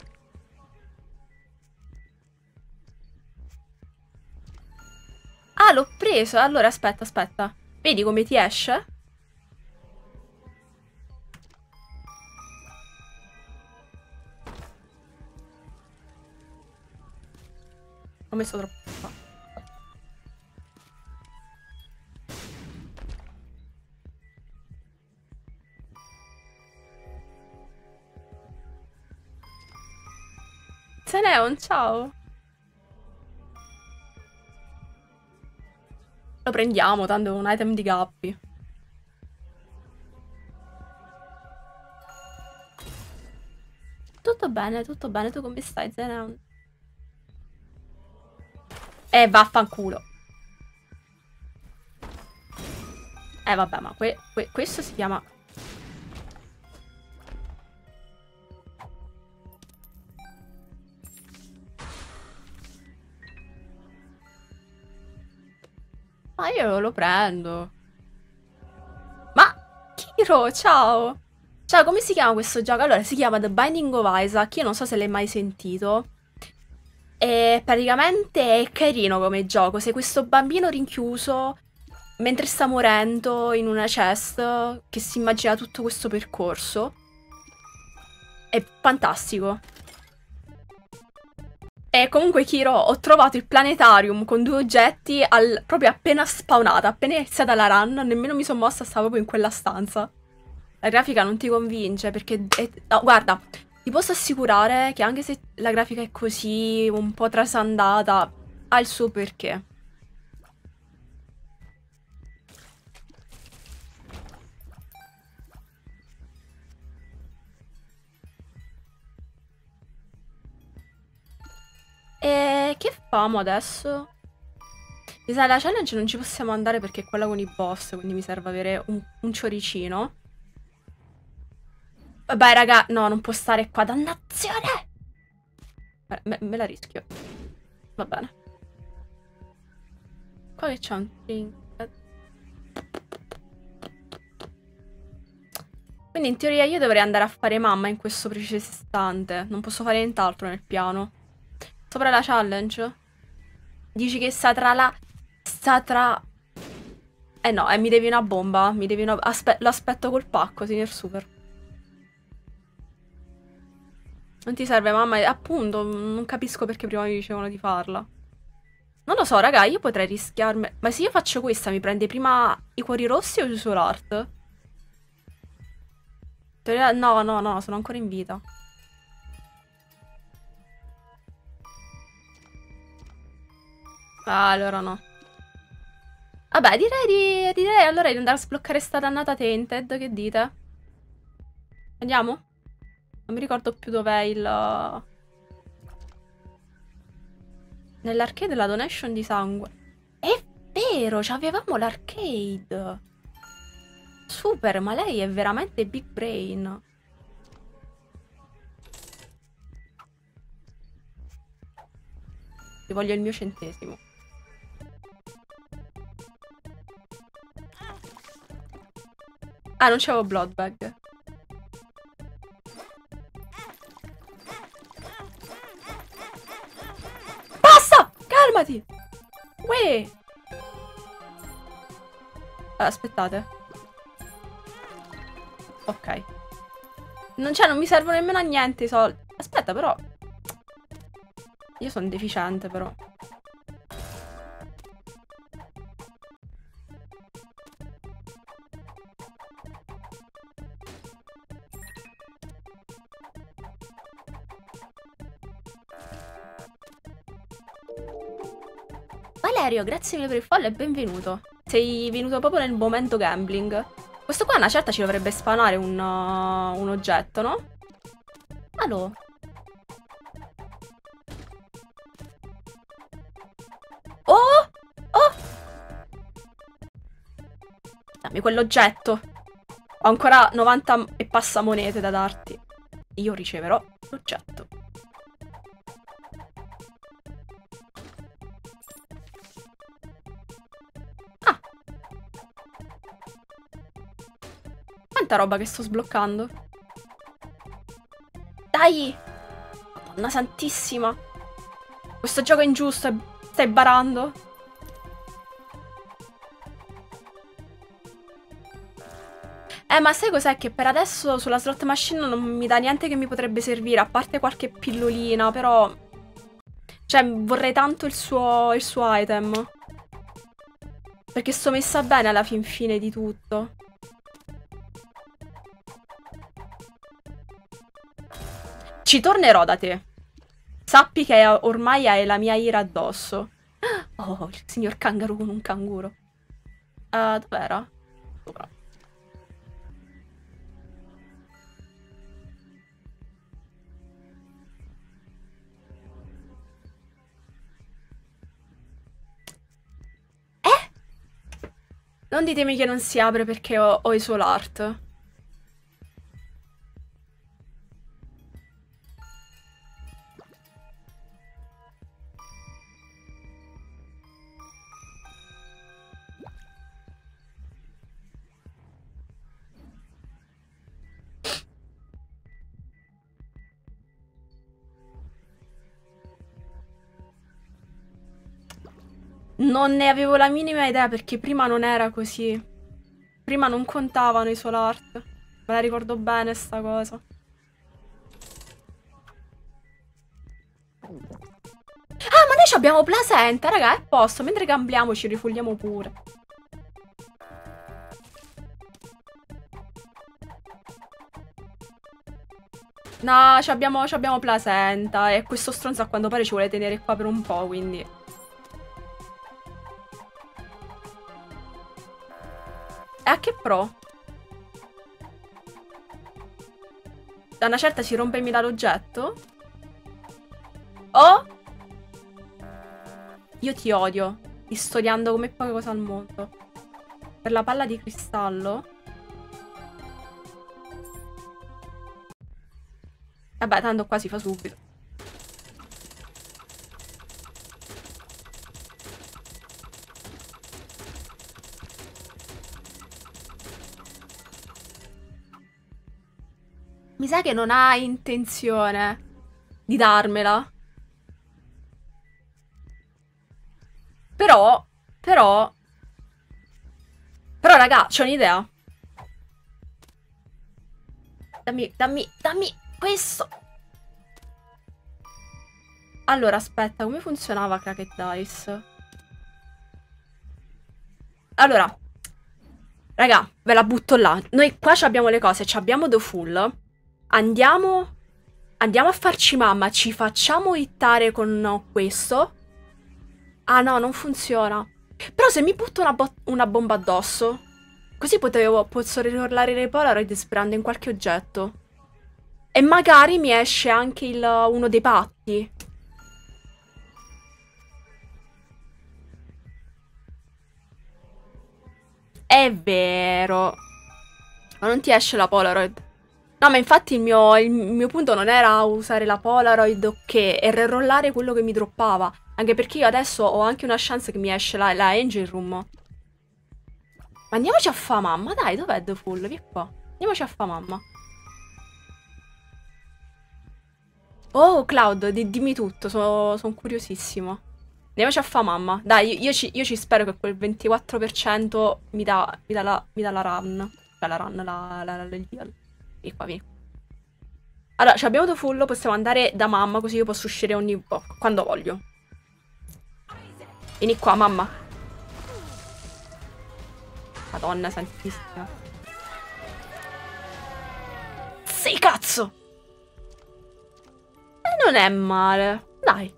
Ah, l'ho preso. Allora, aspetta. Vedi come ti esce? Ho messo troppo qua. Se n'è un ciao. Lo prendiamo, tanto è un item di Gappi. Tutto bene, tu come stai, Zeneon? Vaffanculo. Vabbè, ma questo si chiama... Ma io lo prendo. Ma, Kiro, ciao! Ciao, come si chiama questo gioco? Allora, si chiama The Binding of Isaac, io non so se l'hai mai sentito. E praticamente è carino come gioco. Sei questo bambino rinchiuso mentre sta morendo in una chest che si immagina tutto questo percorso. È fantastico. E comunque, Kiro, ho trovato il planetarium con 2 oggetti proprio appena spawnata, appena iniziata la run, nemmeno mi sono mossa, stavo proprio in quella stanza. La grafica non ti convince perché... no, guarda, ti posso assicurare che anche se la grafica è così, un po' trasandata, ha il suo perché. E che famo adesso? Mi sa la challenge non ci possiamo andare perché è quella con i boss, quindi mi serve avere un cioricino. Vabbè, raga, no, non può stare qua, dannazione! Me la rischio. Va bene. Qua che c'è un trinket. Quindi in teoria io dovrei andare a fare mamma in questo preciso istante. Non posso fare nient'altro nel piano. Sopra la challenge? Dici che sta tra la... Sta tra... no, mi devi una bomba. Mi devi una... L'aspetto col pacco, signor Super. Non ti serve, mamma? Appunto, non capisco perché prima mi dicevano di farla. Non lo so, raga, io potrei rischiarmi... Ma se io faccio questa, mi prende prima i cuori rossi o il suo art? No, sono ancora in vita. Ah, allora no. Vabbè, direi allora di andare a sbloccare sta dannata Tainted, che dite? Andiamo? Non mi ricordo più dov'è il... Nell'arcade la donation di sangue. È vero, c'avevamo l'arcade. Super, ma lei è veramente big brain. Ti voglio il mio centesimo. Ah, non c'avevo Bloodbag. Basta! Calmati! Uè! Aspettate. Ok. Non mi servono nemmeno a niente i soldi. Aspetta, però. Io sono deficiente, però. Valerio, grazie mille per il follow e benvenuto. Sei venuto proprio nel momento gambling. Questo qua una certa ci dovrebbe spanare un oggetto, no? Allo. Oh! Oh! Dammi quell'oggetto. Ho ancora 90 e passa monete da darti. Io riceverò l'oggetto. Ah. Quanta roba che sto sbloccando. Dai! Madonna santissima. Questo gioco è ingiusto, stai barando? Ma sai cos'è? Che per adesso sulla slot machine non mi dà niente che mi potrebbe servire, a parte qualche pillolina, però... Cioè, vorrei tanto il suo item. Perché sto messa bene alla fin fine di tutto. Ci tornerò da te. Sappi che ormai hai la mia ira addosso. Oh, il signor Kangaroo con un canguro. Dov'era? Sopra. Non ditemi che non si apre perché ho i soul art. Non ne avevo la minima idea perché prima non era così. Prima non contavano i soul art. Me la ricordo bene sta cosa. Ah, ma noi abbiamo placenta, raga, è a posto. Mentre cambiamo ci rifugliamo pure. No, abbiamo placenta. E questo stronzo a quanto pare ci vuole tenere qua per un po', quindi... E a che pro? Da una certa si rompe e mi dà l'oggetto? Oh! Io ti odio. Ti sto odiando come poche cose al mondo. Per la palla di cristallo? Vabbè, tanto qua si fa subito. Mi sa che non ha intenzione di darmela. Però, raga, c'ho un'idea. Dammi questo. Allora, aspetta, come funzionava Cracked Dice? Allora, raga, ve la butto là. Noi qua abbiamo le cose, abbiamo The Full. Andiamo a farci mamma, ci facciamo hittare con questo. Ah no, non funziona. Però se mi butto una bomba addosso, così posso rirollare le Polaroid sperando in qualche oggetto. E magari mi esce anche uno dei patti. È vero. Ma non ti esce la Polaroid? No, ma infatti il mio punto non era usare la Polaroid, ok, era rollare quello che mi droppava. Anche perché io adesso ho anche una chance che mi esce la Engine Room. Ma andiamoci a fa mamma, dai, dov'è The Full? Vieni qua. Andiamoci a fa mamma. Oh, Cloud, dimmi tutto, sono curiosissimo. Andiamoci a fa mamma. Dai, io ci spero che quel 24% mi dà la run. Cioè la run, il deal. Vieni qua, vieni. Allora, ci abbiamo The Full, possiamo andare da mamma, così io posso uscire quando voglio. Vieni qua, mamma. Madonna santissima. Sì, cazzo! E non è male. Dai.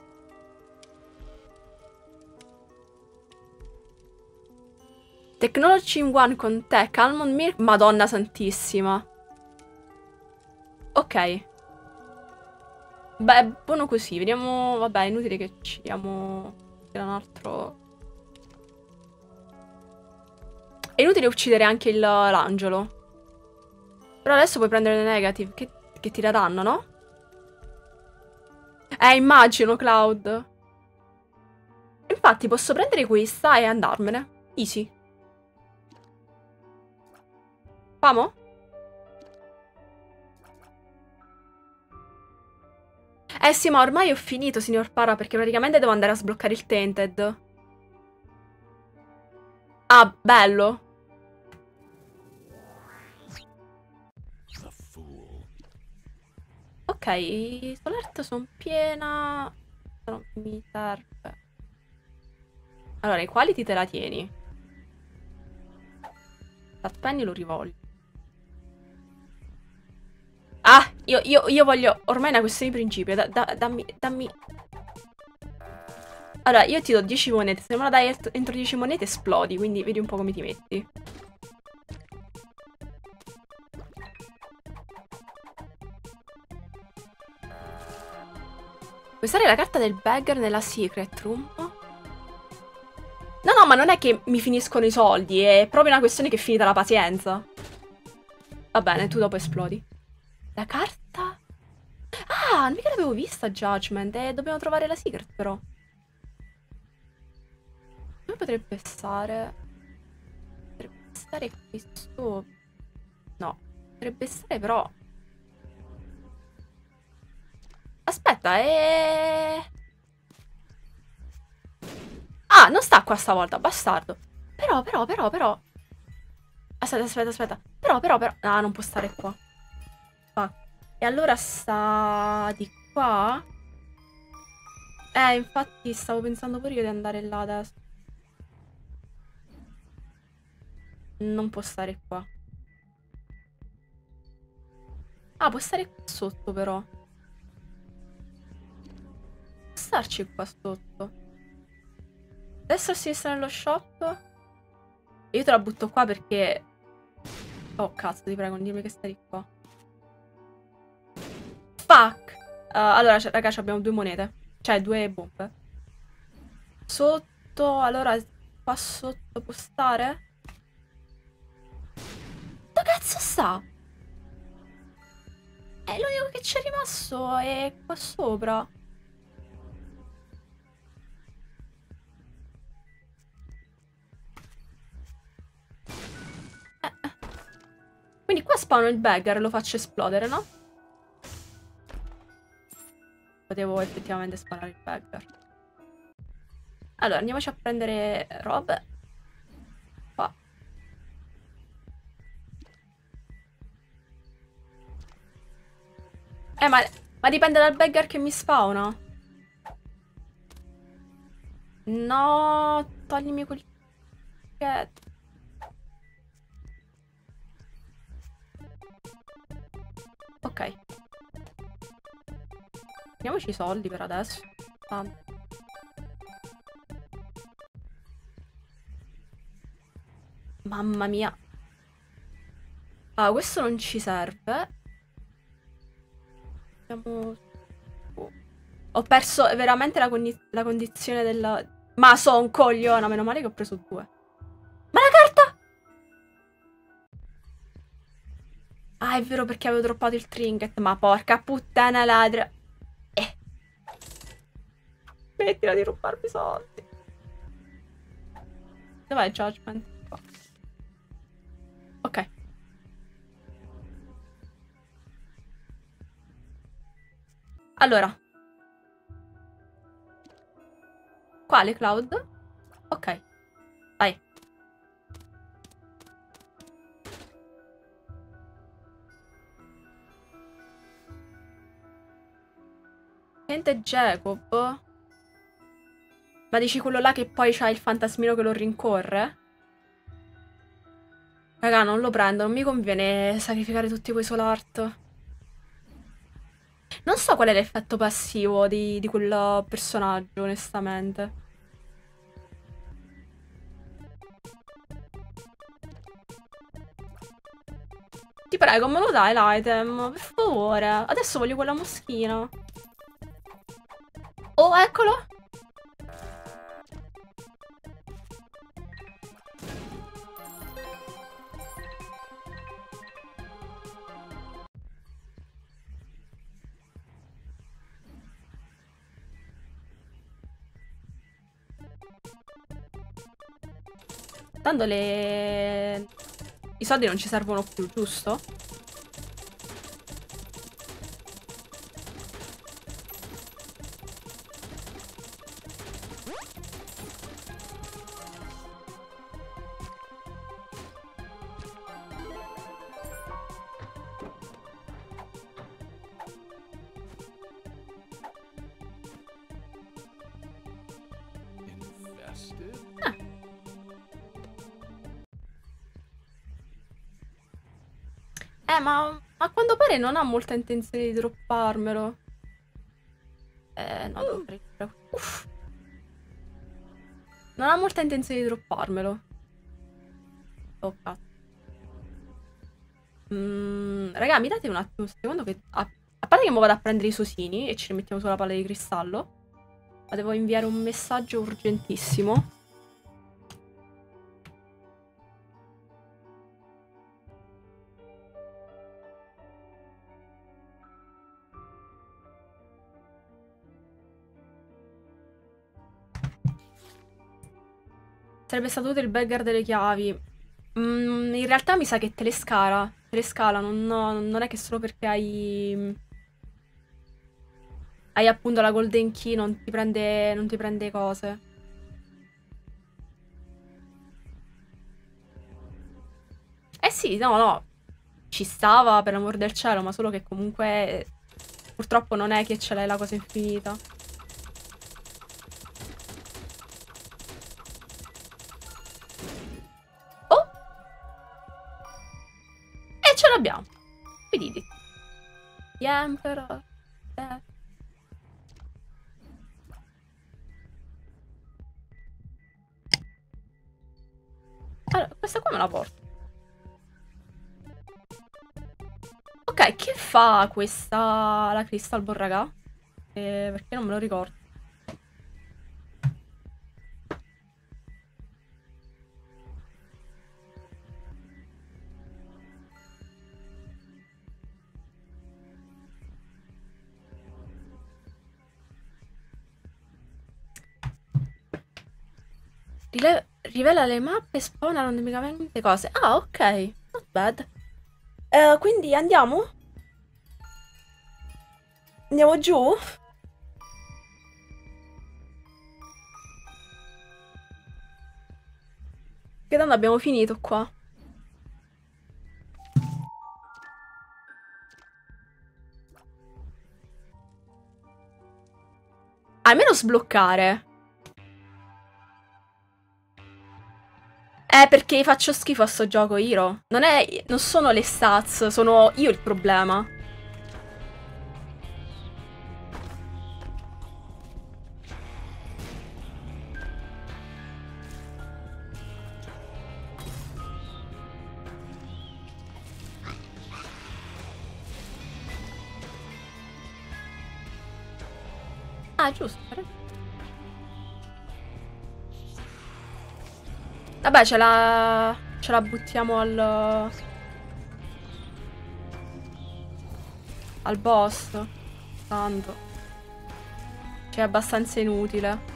Technology in One con te, Almond Milk. Madonna santissima. Ok. Beh, è buono così. Vediamo... Vabbè, è inutile che ci diamo... un altro... È inutile uccidere anche l'angelo. Però adesso puoi prendere le negative che ti daranno, no? Immagino, Cloud. Infatti posso prendere questa e andarmene. Easy. Famo? Eh sì, ma ormai ho finito, signor Para, perché praticamente devo andare a sbloccare il Tainted. Ah, bello. Ok, Solert sono piena. Non mi serve. Allora, i quality te la tieni. Penny lo rivoglio. Ah, io voglio. Ormai è una questione di principio. Dammi. Allora, io ti do 10 monete. Se non me la dai entro 10 monete, esplodi. Quindi vedi un po' come ti metti. Puoi usare la carta del beggar nella secret room? No, ma non è che mi finiscono i soldi. È proprio una questione che è finita la pazienza. Va bene, tu dopo esplodi. La carta? Ah, mica l'avevo vista Judgment. Dobbiamo trovare la secret, però. Dove potrebbe stare? Potrebbe stare qui sopra. No, potrebbe stare però. Aspetta, Ah, non sta qua stavolta, bastardo. Però. Aspetta. Però. Ah, non può stare qua. Ah. E allora sta di qua? Infatti stavo pensando pure io di andare là adesso. Non può stare qua. Ah, può stare qua sotto però. Può starci qua sotto. Adesso a sinistra nello shop. Io te la butto qua perché... Oh, cazzo, ti prego, non dirmi che stai qua. Fuck! Allora, raga, abbiamo 2 monete. Cioè, 2 bombe. Sotto, allora, qua sotto può stare? Dove cazzo sta? L'unico che c'è rimasto è qua sopra. Quindi qua spawno il beggar e lo faccio esplodere, no? Potevo effettivamente spawnare il beggar. Allora, andiamoci a prendere robe. Qua. Ma dipende dal beggar che mi spawna. No, toglimi quel... Ok. Prendiamoci i soldi per adesso. Ah. Mamma mia. Ah, questo non ci serve. Abbiamo... Oh. Ho perso veramente la condizione del... Ma so un coglione, meno male che ho preso 2. Ma la carta! Ah, è vero perché avevo droppato il trinket. Ma porca puttana ladra. Smettila di rubarmi soldi. Dov'è Judgment? Qua. Ok. Allora. Quale Cloud? Ok. Vai. Niente Jacob. Ma dici quello là che poi c'ha il fantasmino che lo rincorre? Raga, non lo prendo, non mi conviene sacrificare tutti quei soul art. Non so qual è l'effetto passivo di quel personaggio, onestamente. Ti prego, me lo dai l'item, per favore. Adesso voglio quella moschina. Oh, eccolo. Tanto i soldi non ci servono più, giusto? Ma a quanto pare non ha molta intenzione di dropparmelo. No, dovrei... Uff. Non ha molta intenzione di dropparmelo. Oh, cazzo. Raga, mi date un attimo un secondo che... A parte che mo vado a prendere i sosini e ci rimettiamo sulla palla di cristallo. Ma devo inviare un messaggio urgentissimo. Sarebbe stato utile il bagger delle chiavi. In realtà mi sa che te le scala. Te le scala, non è che solo perché hai appunto la golden key non ti prende cose. Eh sì, no. Ci stava, per l'amor del cielo, ma solo che comunque purtroppo non è che ce l'hai la cosa infinita. Oh! E ce l'abbiamo. Vedi. The Emperor. Allora, questa qua me la porto. Ok, che fa questa... la Crystal Ball, raga? Perché non me lo ricordo. Rivela le mappe e spawna randomicamente cose. Ah, ok. Not bad. Quindi andiamo? Andiamo giù? Che tanto abbiamo finito qua. Almeno sbloccare. Perché faccio schifo a sto gioco, Hiro. Non sono le stats, sono io il problema. Ah, giusto. Vabbè, ce la buttiamo al boss. Tanto. Cioè, è abbastanza inutile.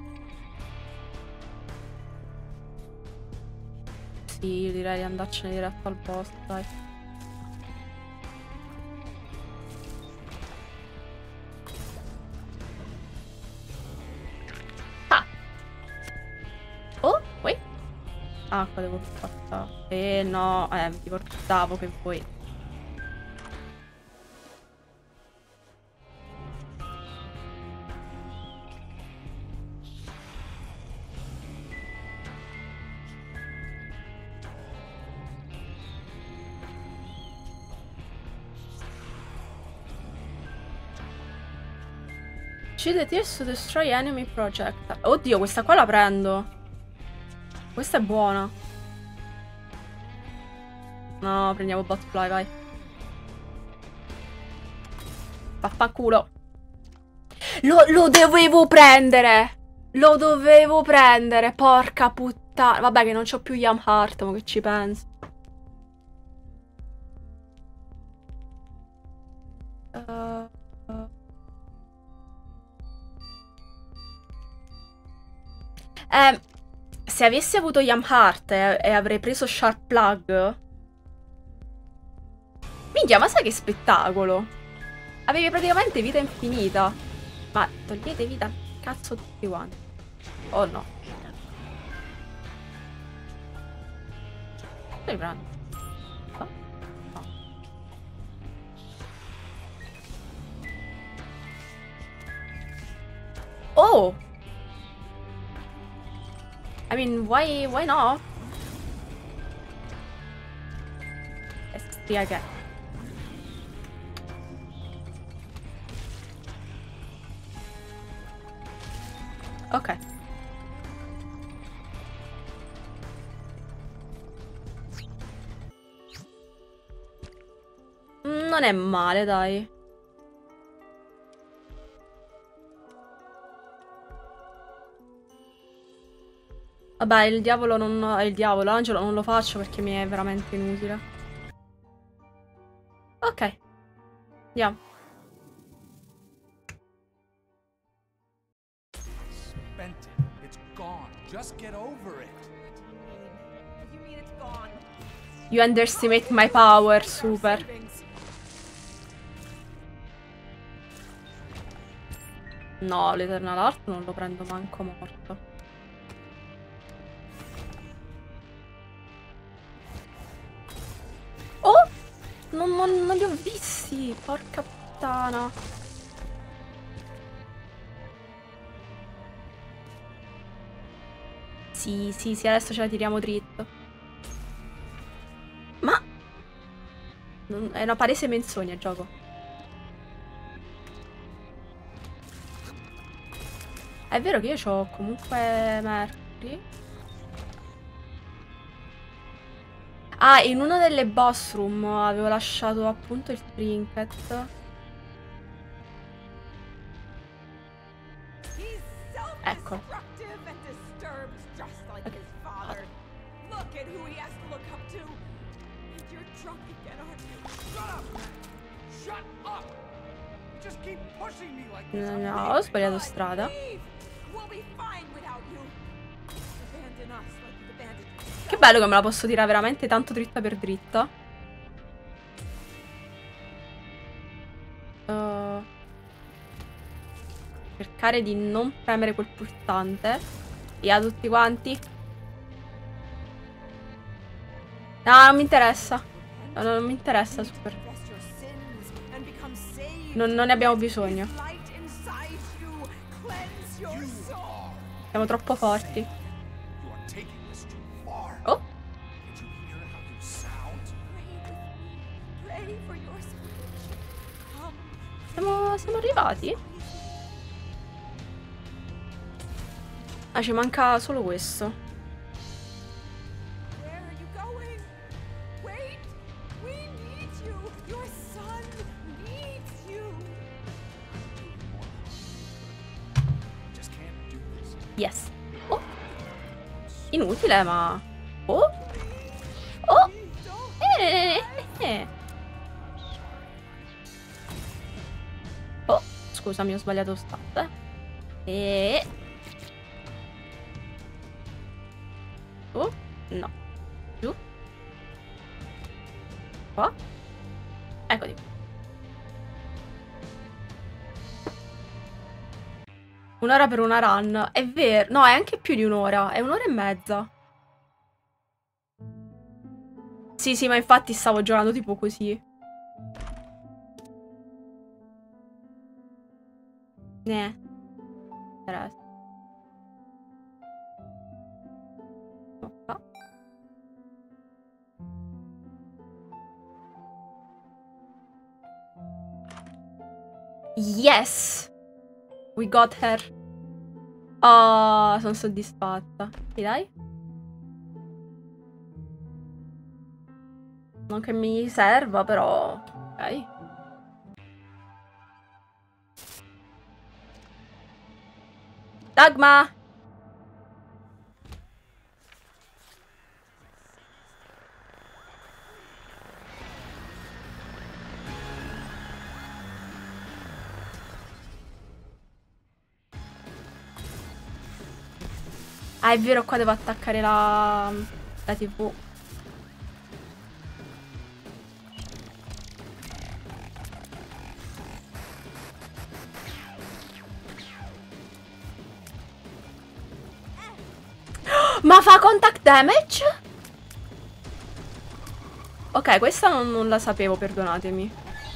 Sì, io direi di andarcene diretto al boss, dai. Ah! Oh, wait. Ah, qua devo fatta. No, mi ricordavo che poi... Shield the tears to destroy enemy project. Oddio, questa qua la prendo. Questa è buona. No, prendiamo Botfly, vai. Vaffanculo. Lo dovevo prendere. Lo dovevo prendere. Porca puttana. Vabbè che non c'ho più Yam Heart, ma che ci penso. se avessi avuto Yamhart e avrei preso Sharp Plug... Minchia, ma sai che spettacolo? Avevi praticamente vita infinita. Ma togliete vita al cazzo tutti quanti. Oh no. Dove prendo? Oh, no. Oh! I mean, why not? Spiega. Ok. Non è male, dai. Vabbè, il diavolo non... il diavolo, l'angelo non lo faccio perché mi è veramente inutile. Ok. Andiamo. You underestimate my power, super. No, l'Eternal Heart non lo prendo manco morto. Oh! Non li ho visti, porca puttana. Sì, adesso ce la tiriamo dritto. Ma... è una palese menzogna il gioco. È vero che io ho comunque Mercury. Ah, in una delle boss room avevo lasciato appunto il trinket. Ecco. No, ho sbagliato strada. Che bello che me la posso tirare veramente tanto dritta per dritta. Cercare di non premere quel pulsante. E a tutti quanti. No, non mi interessa. No, non mi interessa, super. Non ne abbiamo bisogno. Siamo troppo forti. Oh. Siamo arrivati? Ah, ci manca solo questo. Yes. Oh. Inutile, ma... Oh. Oh. Oh. Scusami, ho sbagliato stat. Oh. No. Giù. Qua. Eccoli. Un'ora per una run. È vero. No, è anche più di un'ora. È un'ora e mezza. Sì, ma infatti stavo giocando tipo così. Interessa. Yes! We got her. Oh, sono soddisfatta. Sì, dai. Non che mi serva, però... Ok. Dagma! Ah, è vero, qua devo attaccare la TV. Ma fa contact damage? Ok, questa non la sapevo, perdonatemi.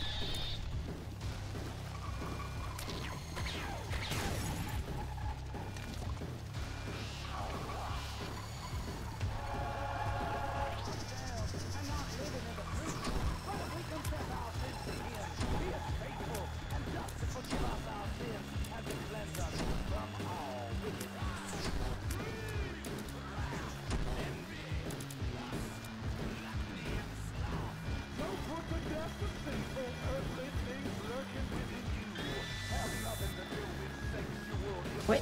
Uè.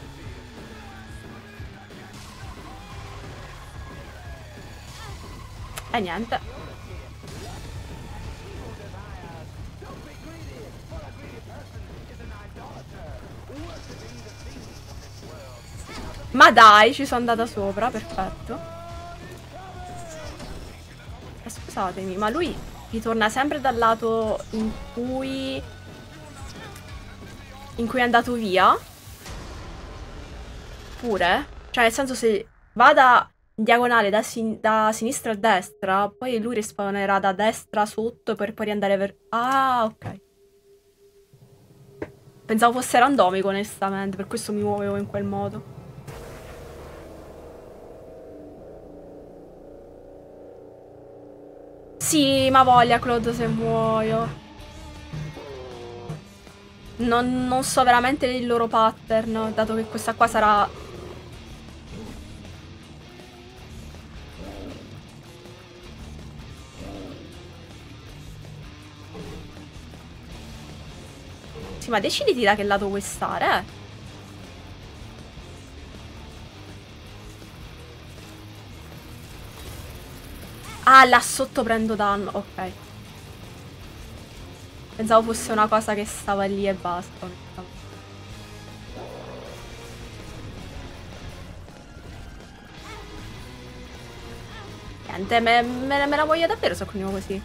E niente. Ma dai, ci sono andata sopra, perfetto. Scusatemi, ma lui ritorna sempre dal lato in cui è andato via? Pure? Cioè, nel senso, se vada in diagonale da sinistra a destra, poi lui respawnerà da destra sotto per poi riandare per... Ah, ok. Pensavo fosse randomico, onestamente, per questo mi muovevo in quel modo. Sì, ma voglia, Claude, se muoio. Non so veramente il loro pattern, dato che questa qua sarà... Sì, ma deciditi da che lato vuoi stare, eh. Ah, là sotto prendo danno, ok. Pensavo fosse una cosa che stava lì e basta. Niente, me la voglio davvero se continuo così.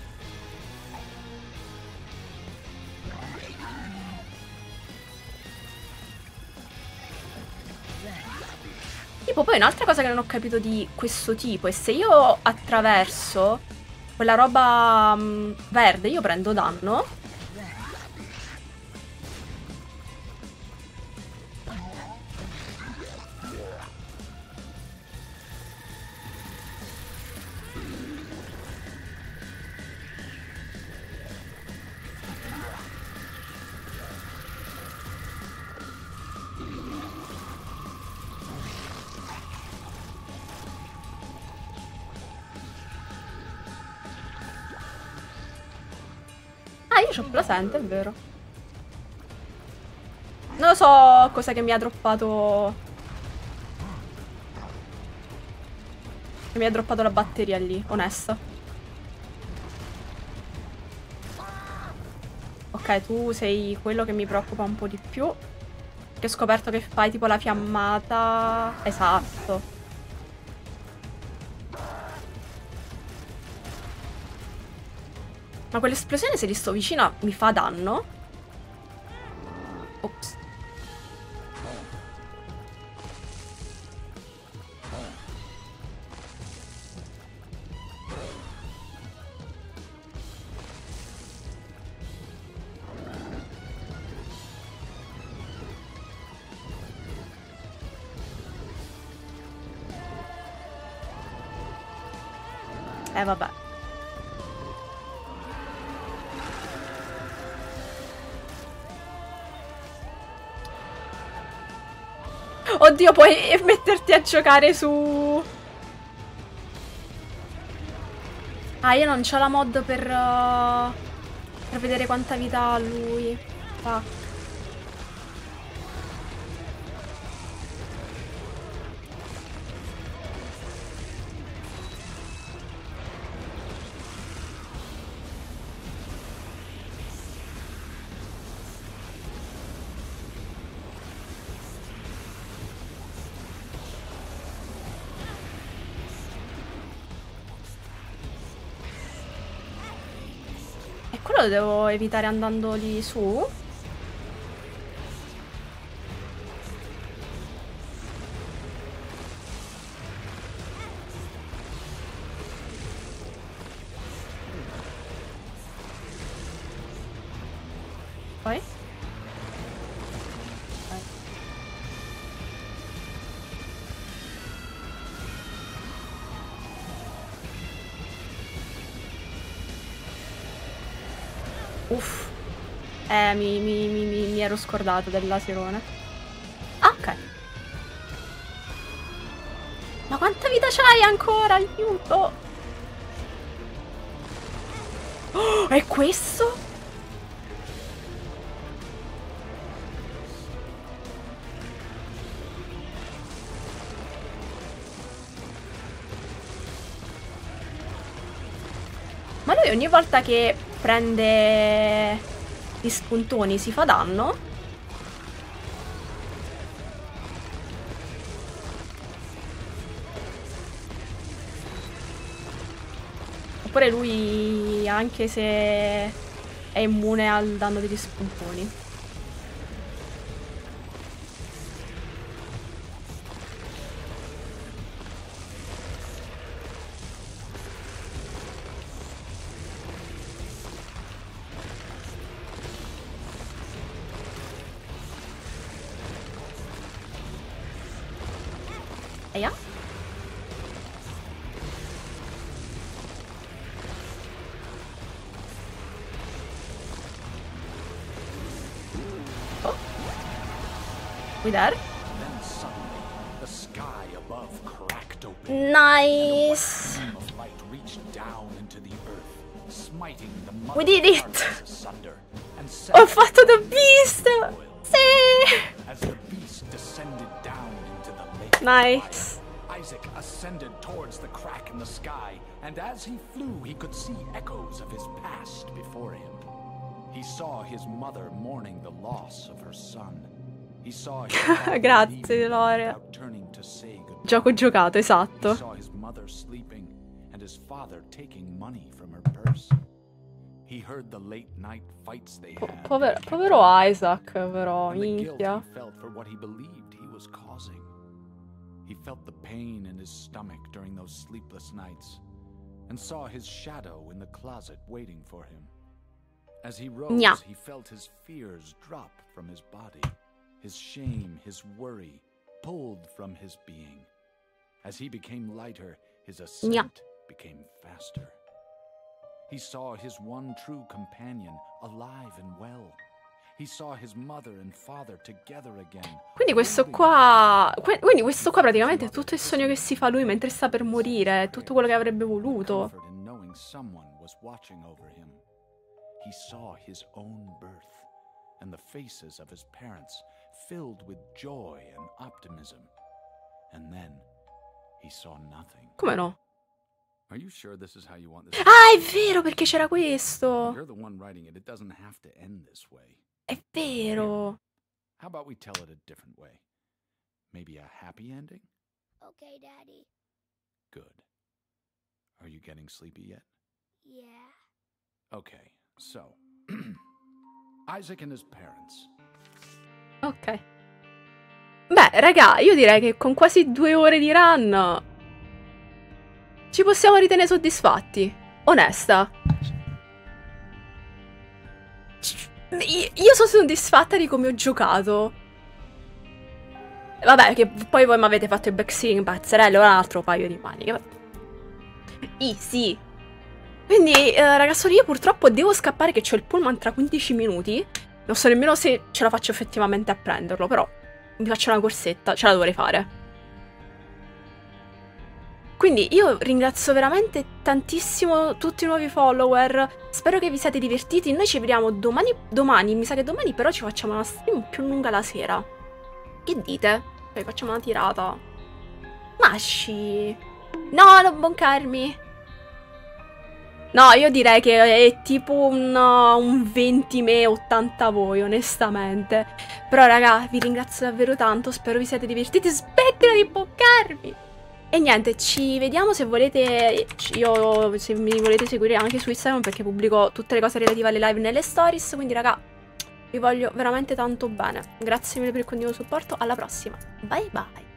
Tipo, poi un'altra cosa che non ho capito di questo tipo è se io attraverso quella roba verde, io prendo danno. Ah, io c'ho presente, è vero. Non lo so cosa che mi ha droppato. Che mi ha droppato la batteria lì, onesta. Ok, tu sei quello che mi preoccupa un po' di più. Che ho scoperto che fai tipo la fiammata. Esatto. Ma quell'esplosione se li sto vicino mi fa danno? Ops. Vabbè. Oddio, puoi metterti a giocare su... Ah, io non c'ho la mod per vedere quanta vita ha lui. Fuck. E quello lo devo evitare andando lì su? Poi? Uff. Mi ero scordato dell'asirone. Ah, ok. Ma quanta vita c'hai ancora? Aiuto! Oh, è questo? Ma lui ogni volta che prende gli spuntoni si fa danno? Oppure lui, anche se è immune al danno degli spuntoni? Eia? Oh. We there? Then suddenly, the sky above cracked open. Nice. A beam of light reached down into the earth, smiting the We mother did it. stars asunder, and Ho setting fatto The Beast! oil. Sì! As the beast descended down into the lake of Nice. fire, Isaac ascended towards the crack in the sky, and as he flew, he could see echoes of his past before him. He saw his mother mourning the loss of her son. He saw his father Grazie, leaving Lore. without turning to say goodbye. Gioco giocato, He esatto. saw his mother sleeping and his father taking money from her purse. He heard the late night fights they had. Povero Isaac, però, And the guilt minchia. he felt for what he believed he was causing. He felt the pain in his stomach during those sleepless nights and saw his shadow in the closet waiting for him. As he rose, Gna. he felt his fears drop from his body, his shame, his worry pulled from his being. As he became lighter, his ascent became faster. He saw his one true companion alive and well. He saw his mother and father together again. Quindi questo qua praticamente è tutto il sogno che si fa lui mentre sta per morire, è tutto quello che avrebbe voluto. Comfort in knowing someone was watching over him. He saw his own birth and the faces of his parents filled with joy and optimism. And then he saw nothing. Come no? Are you sure this is how you want this? Ah, è vero, perché c'era questo. You're the one writing it. It doesn't have to end this way. È vero. How about we tell it a different way? Maybe a happy ending? Okay, Daddy. Good. Are you getting sleepy yet? Yeah. Okay, so Isaac and his parents. Ok. Beh, raga, io direi che con quasi 2 ore di run ci possiamo ritenere soddisfatti. Onesta. Io sono soddisfatta di come ho giocato. Vabbè, che poi voi mi avete fatto il backseating, pazzerello, un altro paio di maniche. Easy. Quindi, ragazzoli, io purtroppo devo scappare che c'ho il pullman tra 15 minuti. Non so nemmeno se ce la faccio effettivamente a prenderlo, però mi faccio una corsetta, ce la dovrei fare. Quindi io ringrazio veramente tantissimo tutti i nuovi follower, spero che vi siate divertiti, noi ci vediamo domani, mi sa che domani però ci facciamo una stream più lunga la sera. Che dite? Poi facciamo una tirata. Masci! No, non boncarmi! No, io direi che è tipo un 20 me, 80 voi, onestamente. Però raga, vi ringrazio davvero tanto, spero vi siate divertiti, smettila di boccarmi! E niente, ci vediamo se volete, se mi volete seguire anche su Instagram, perché pubblico tutte le cose relative alle live nelle stories, quindi raga, vi voglio veramente tanto bene. Grazie mille per il continuo supporto, alla prossima, bye bye!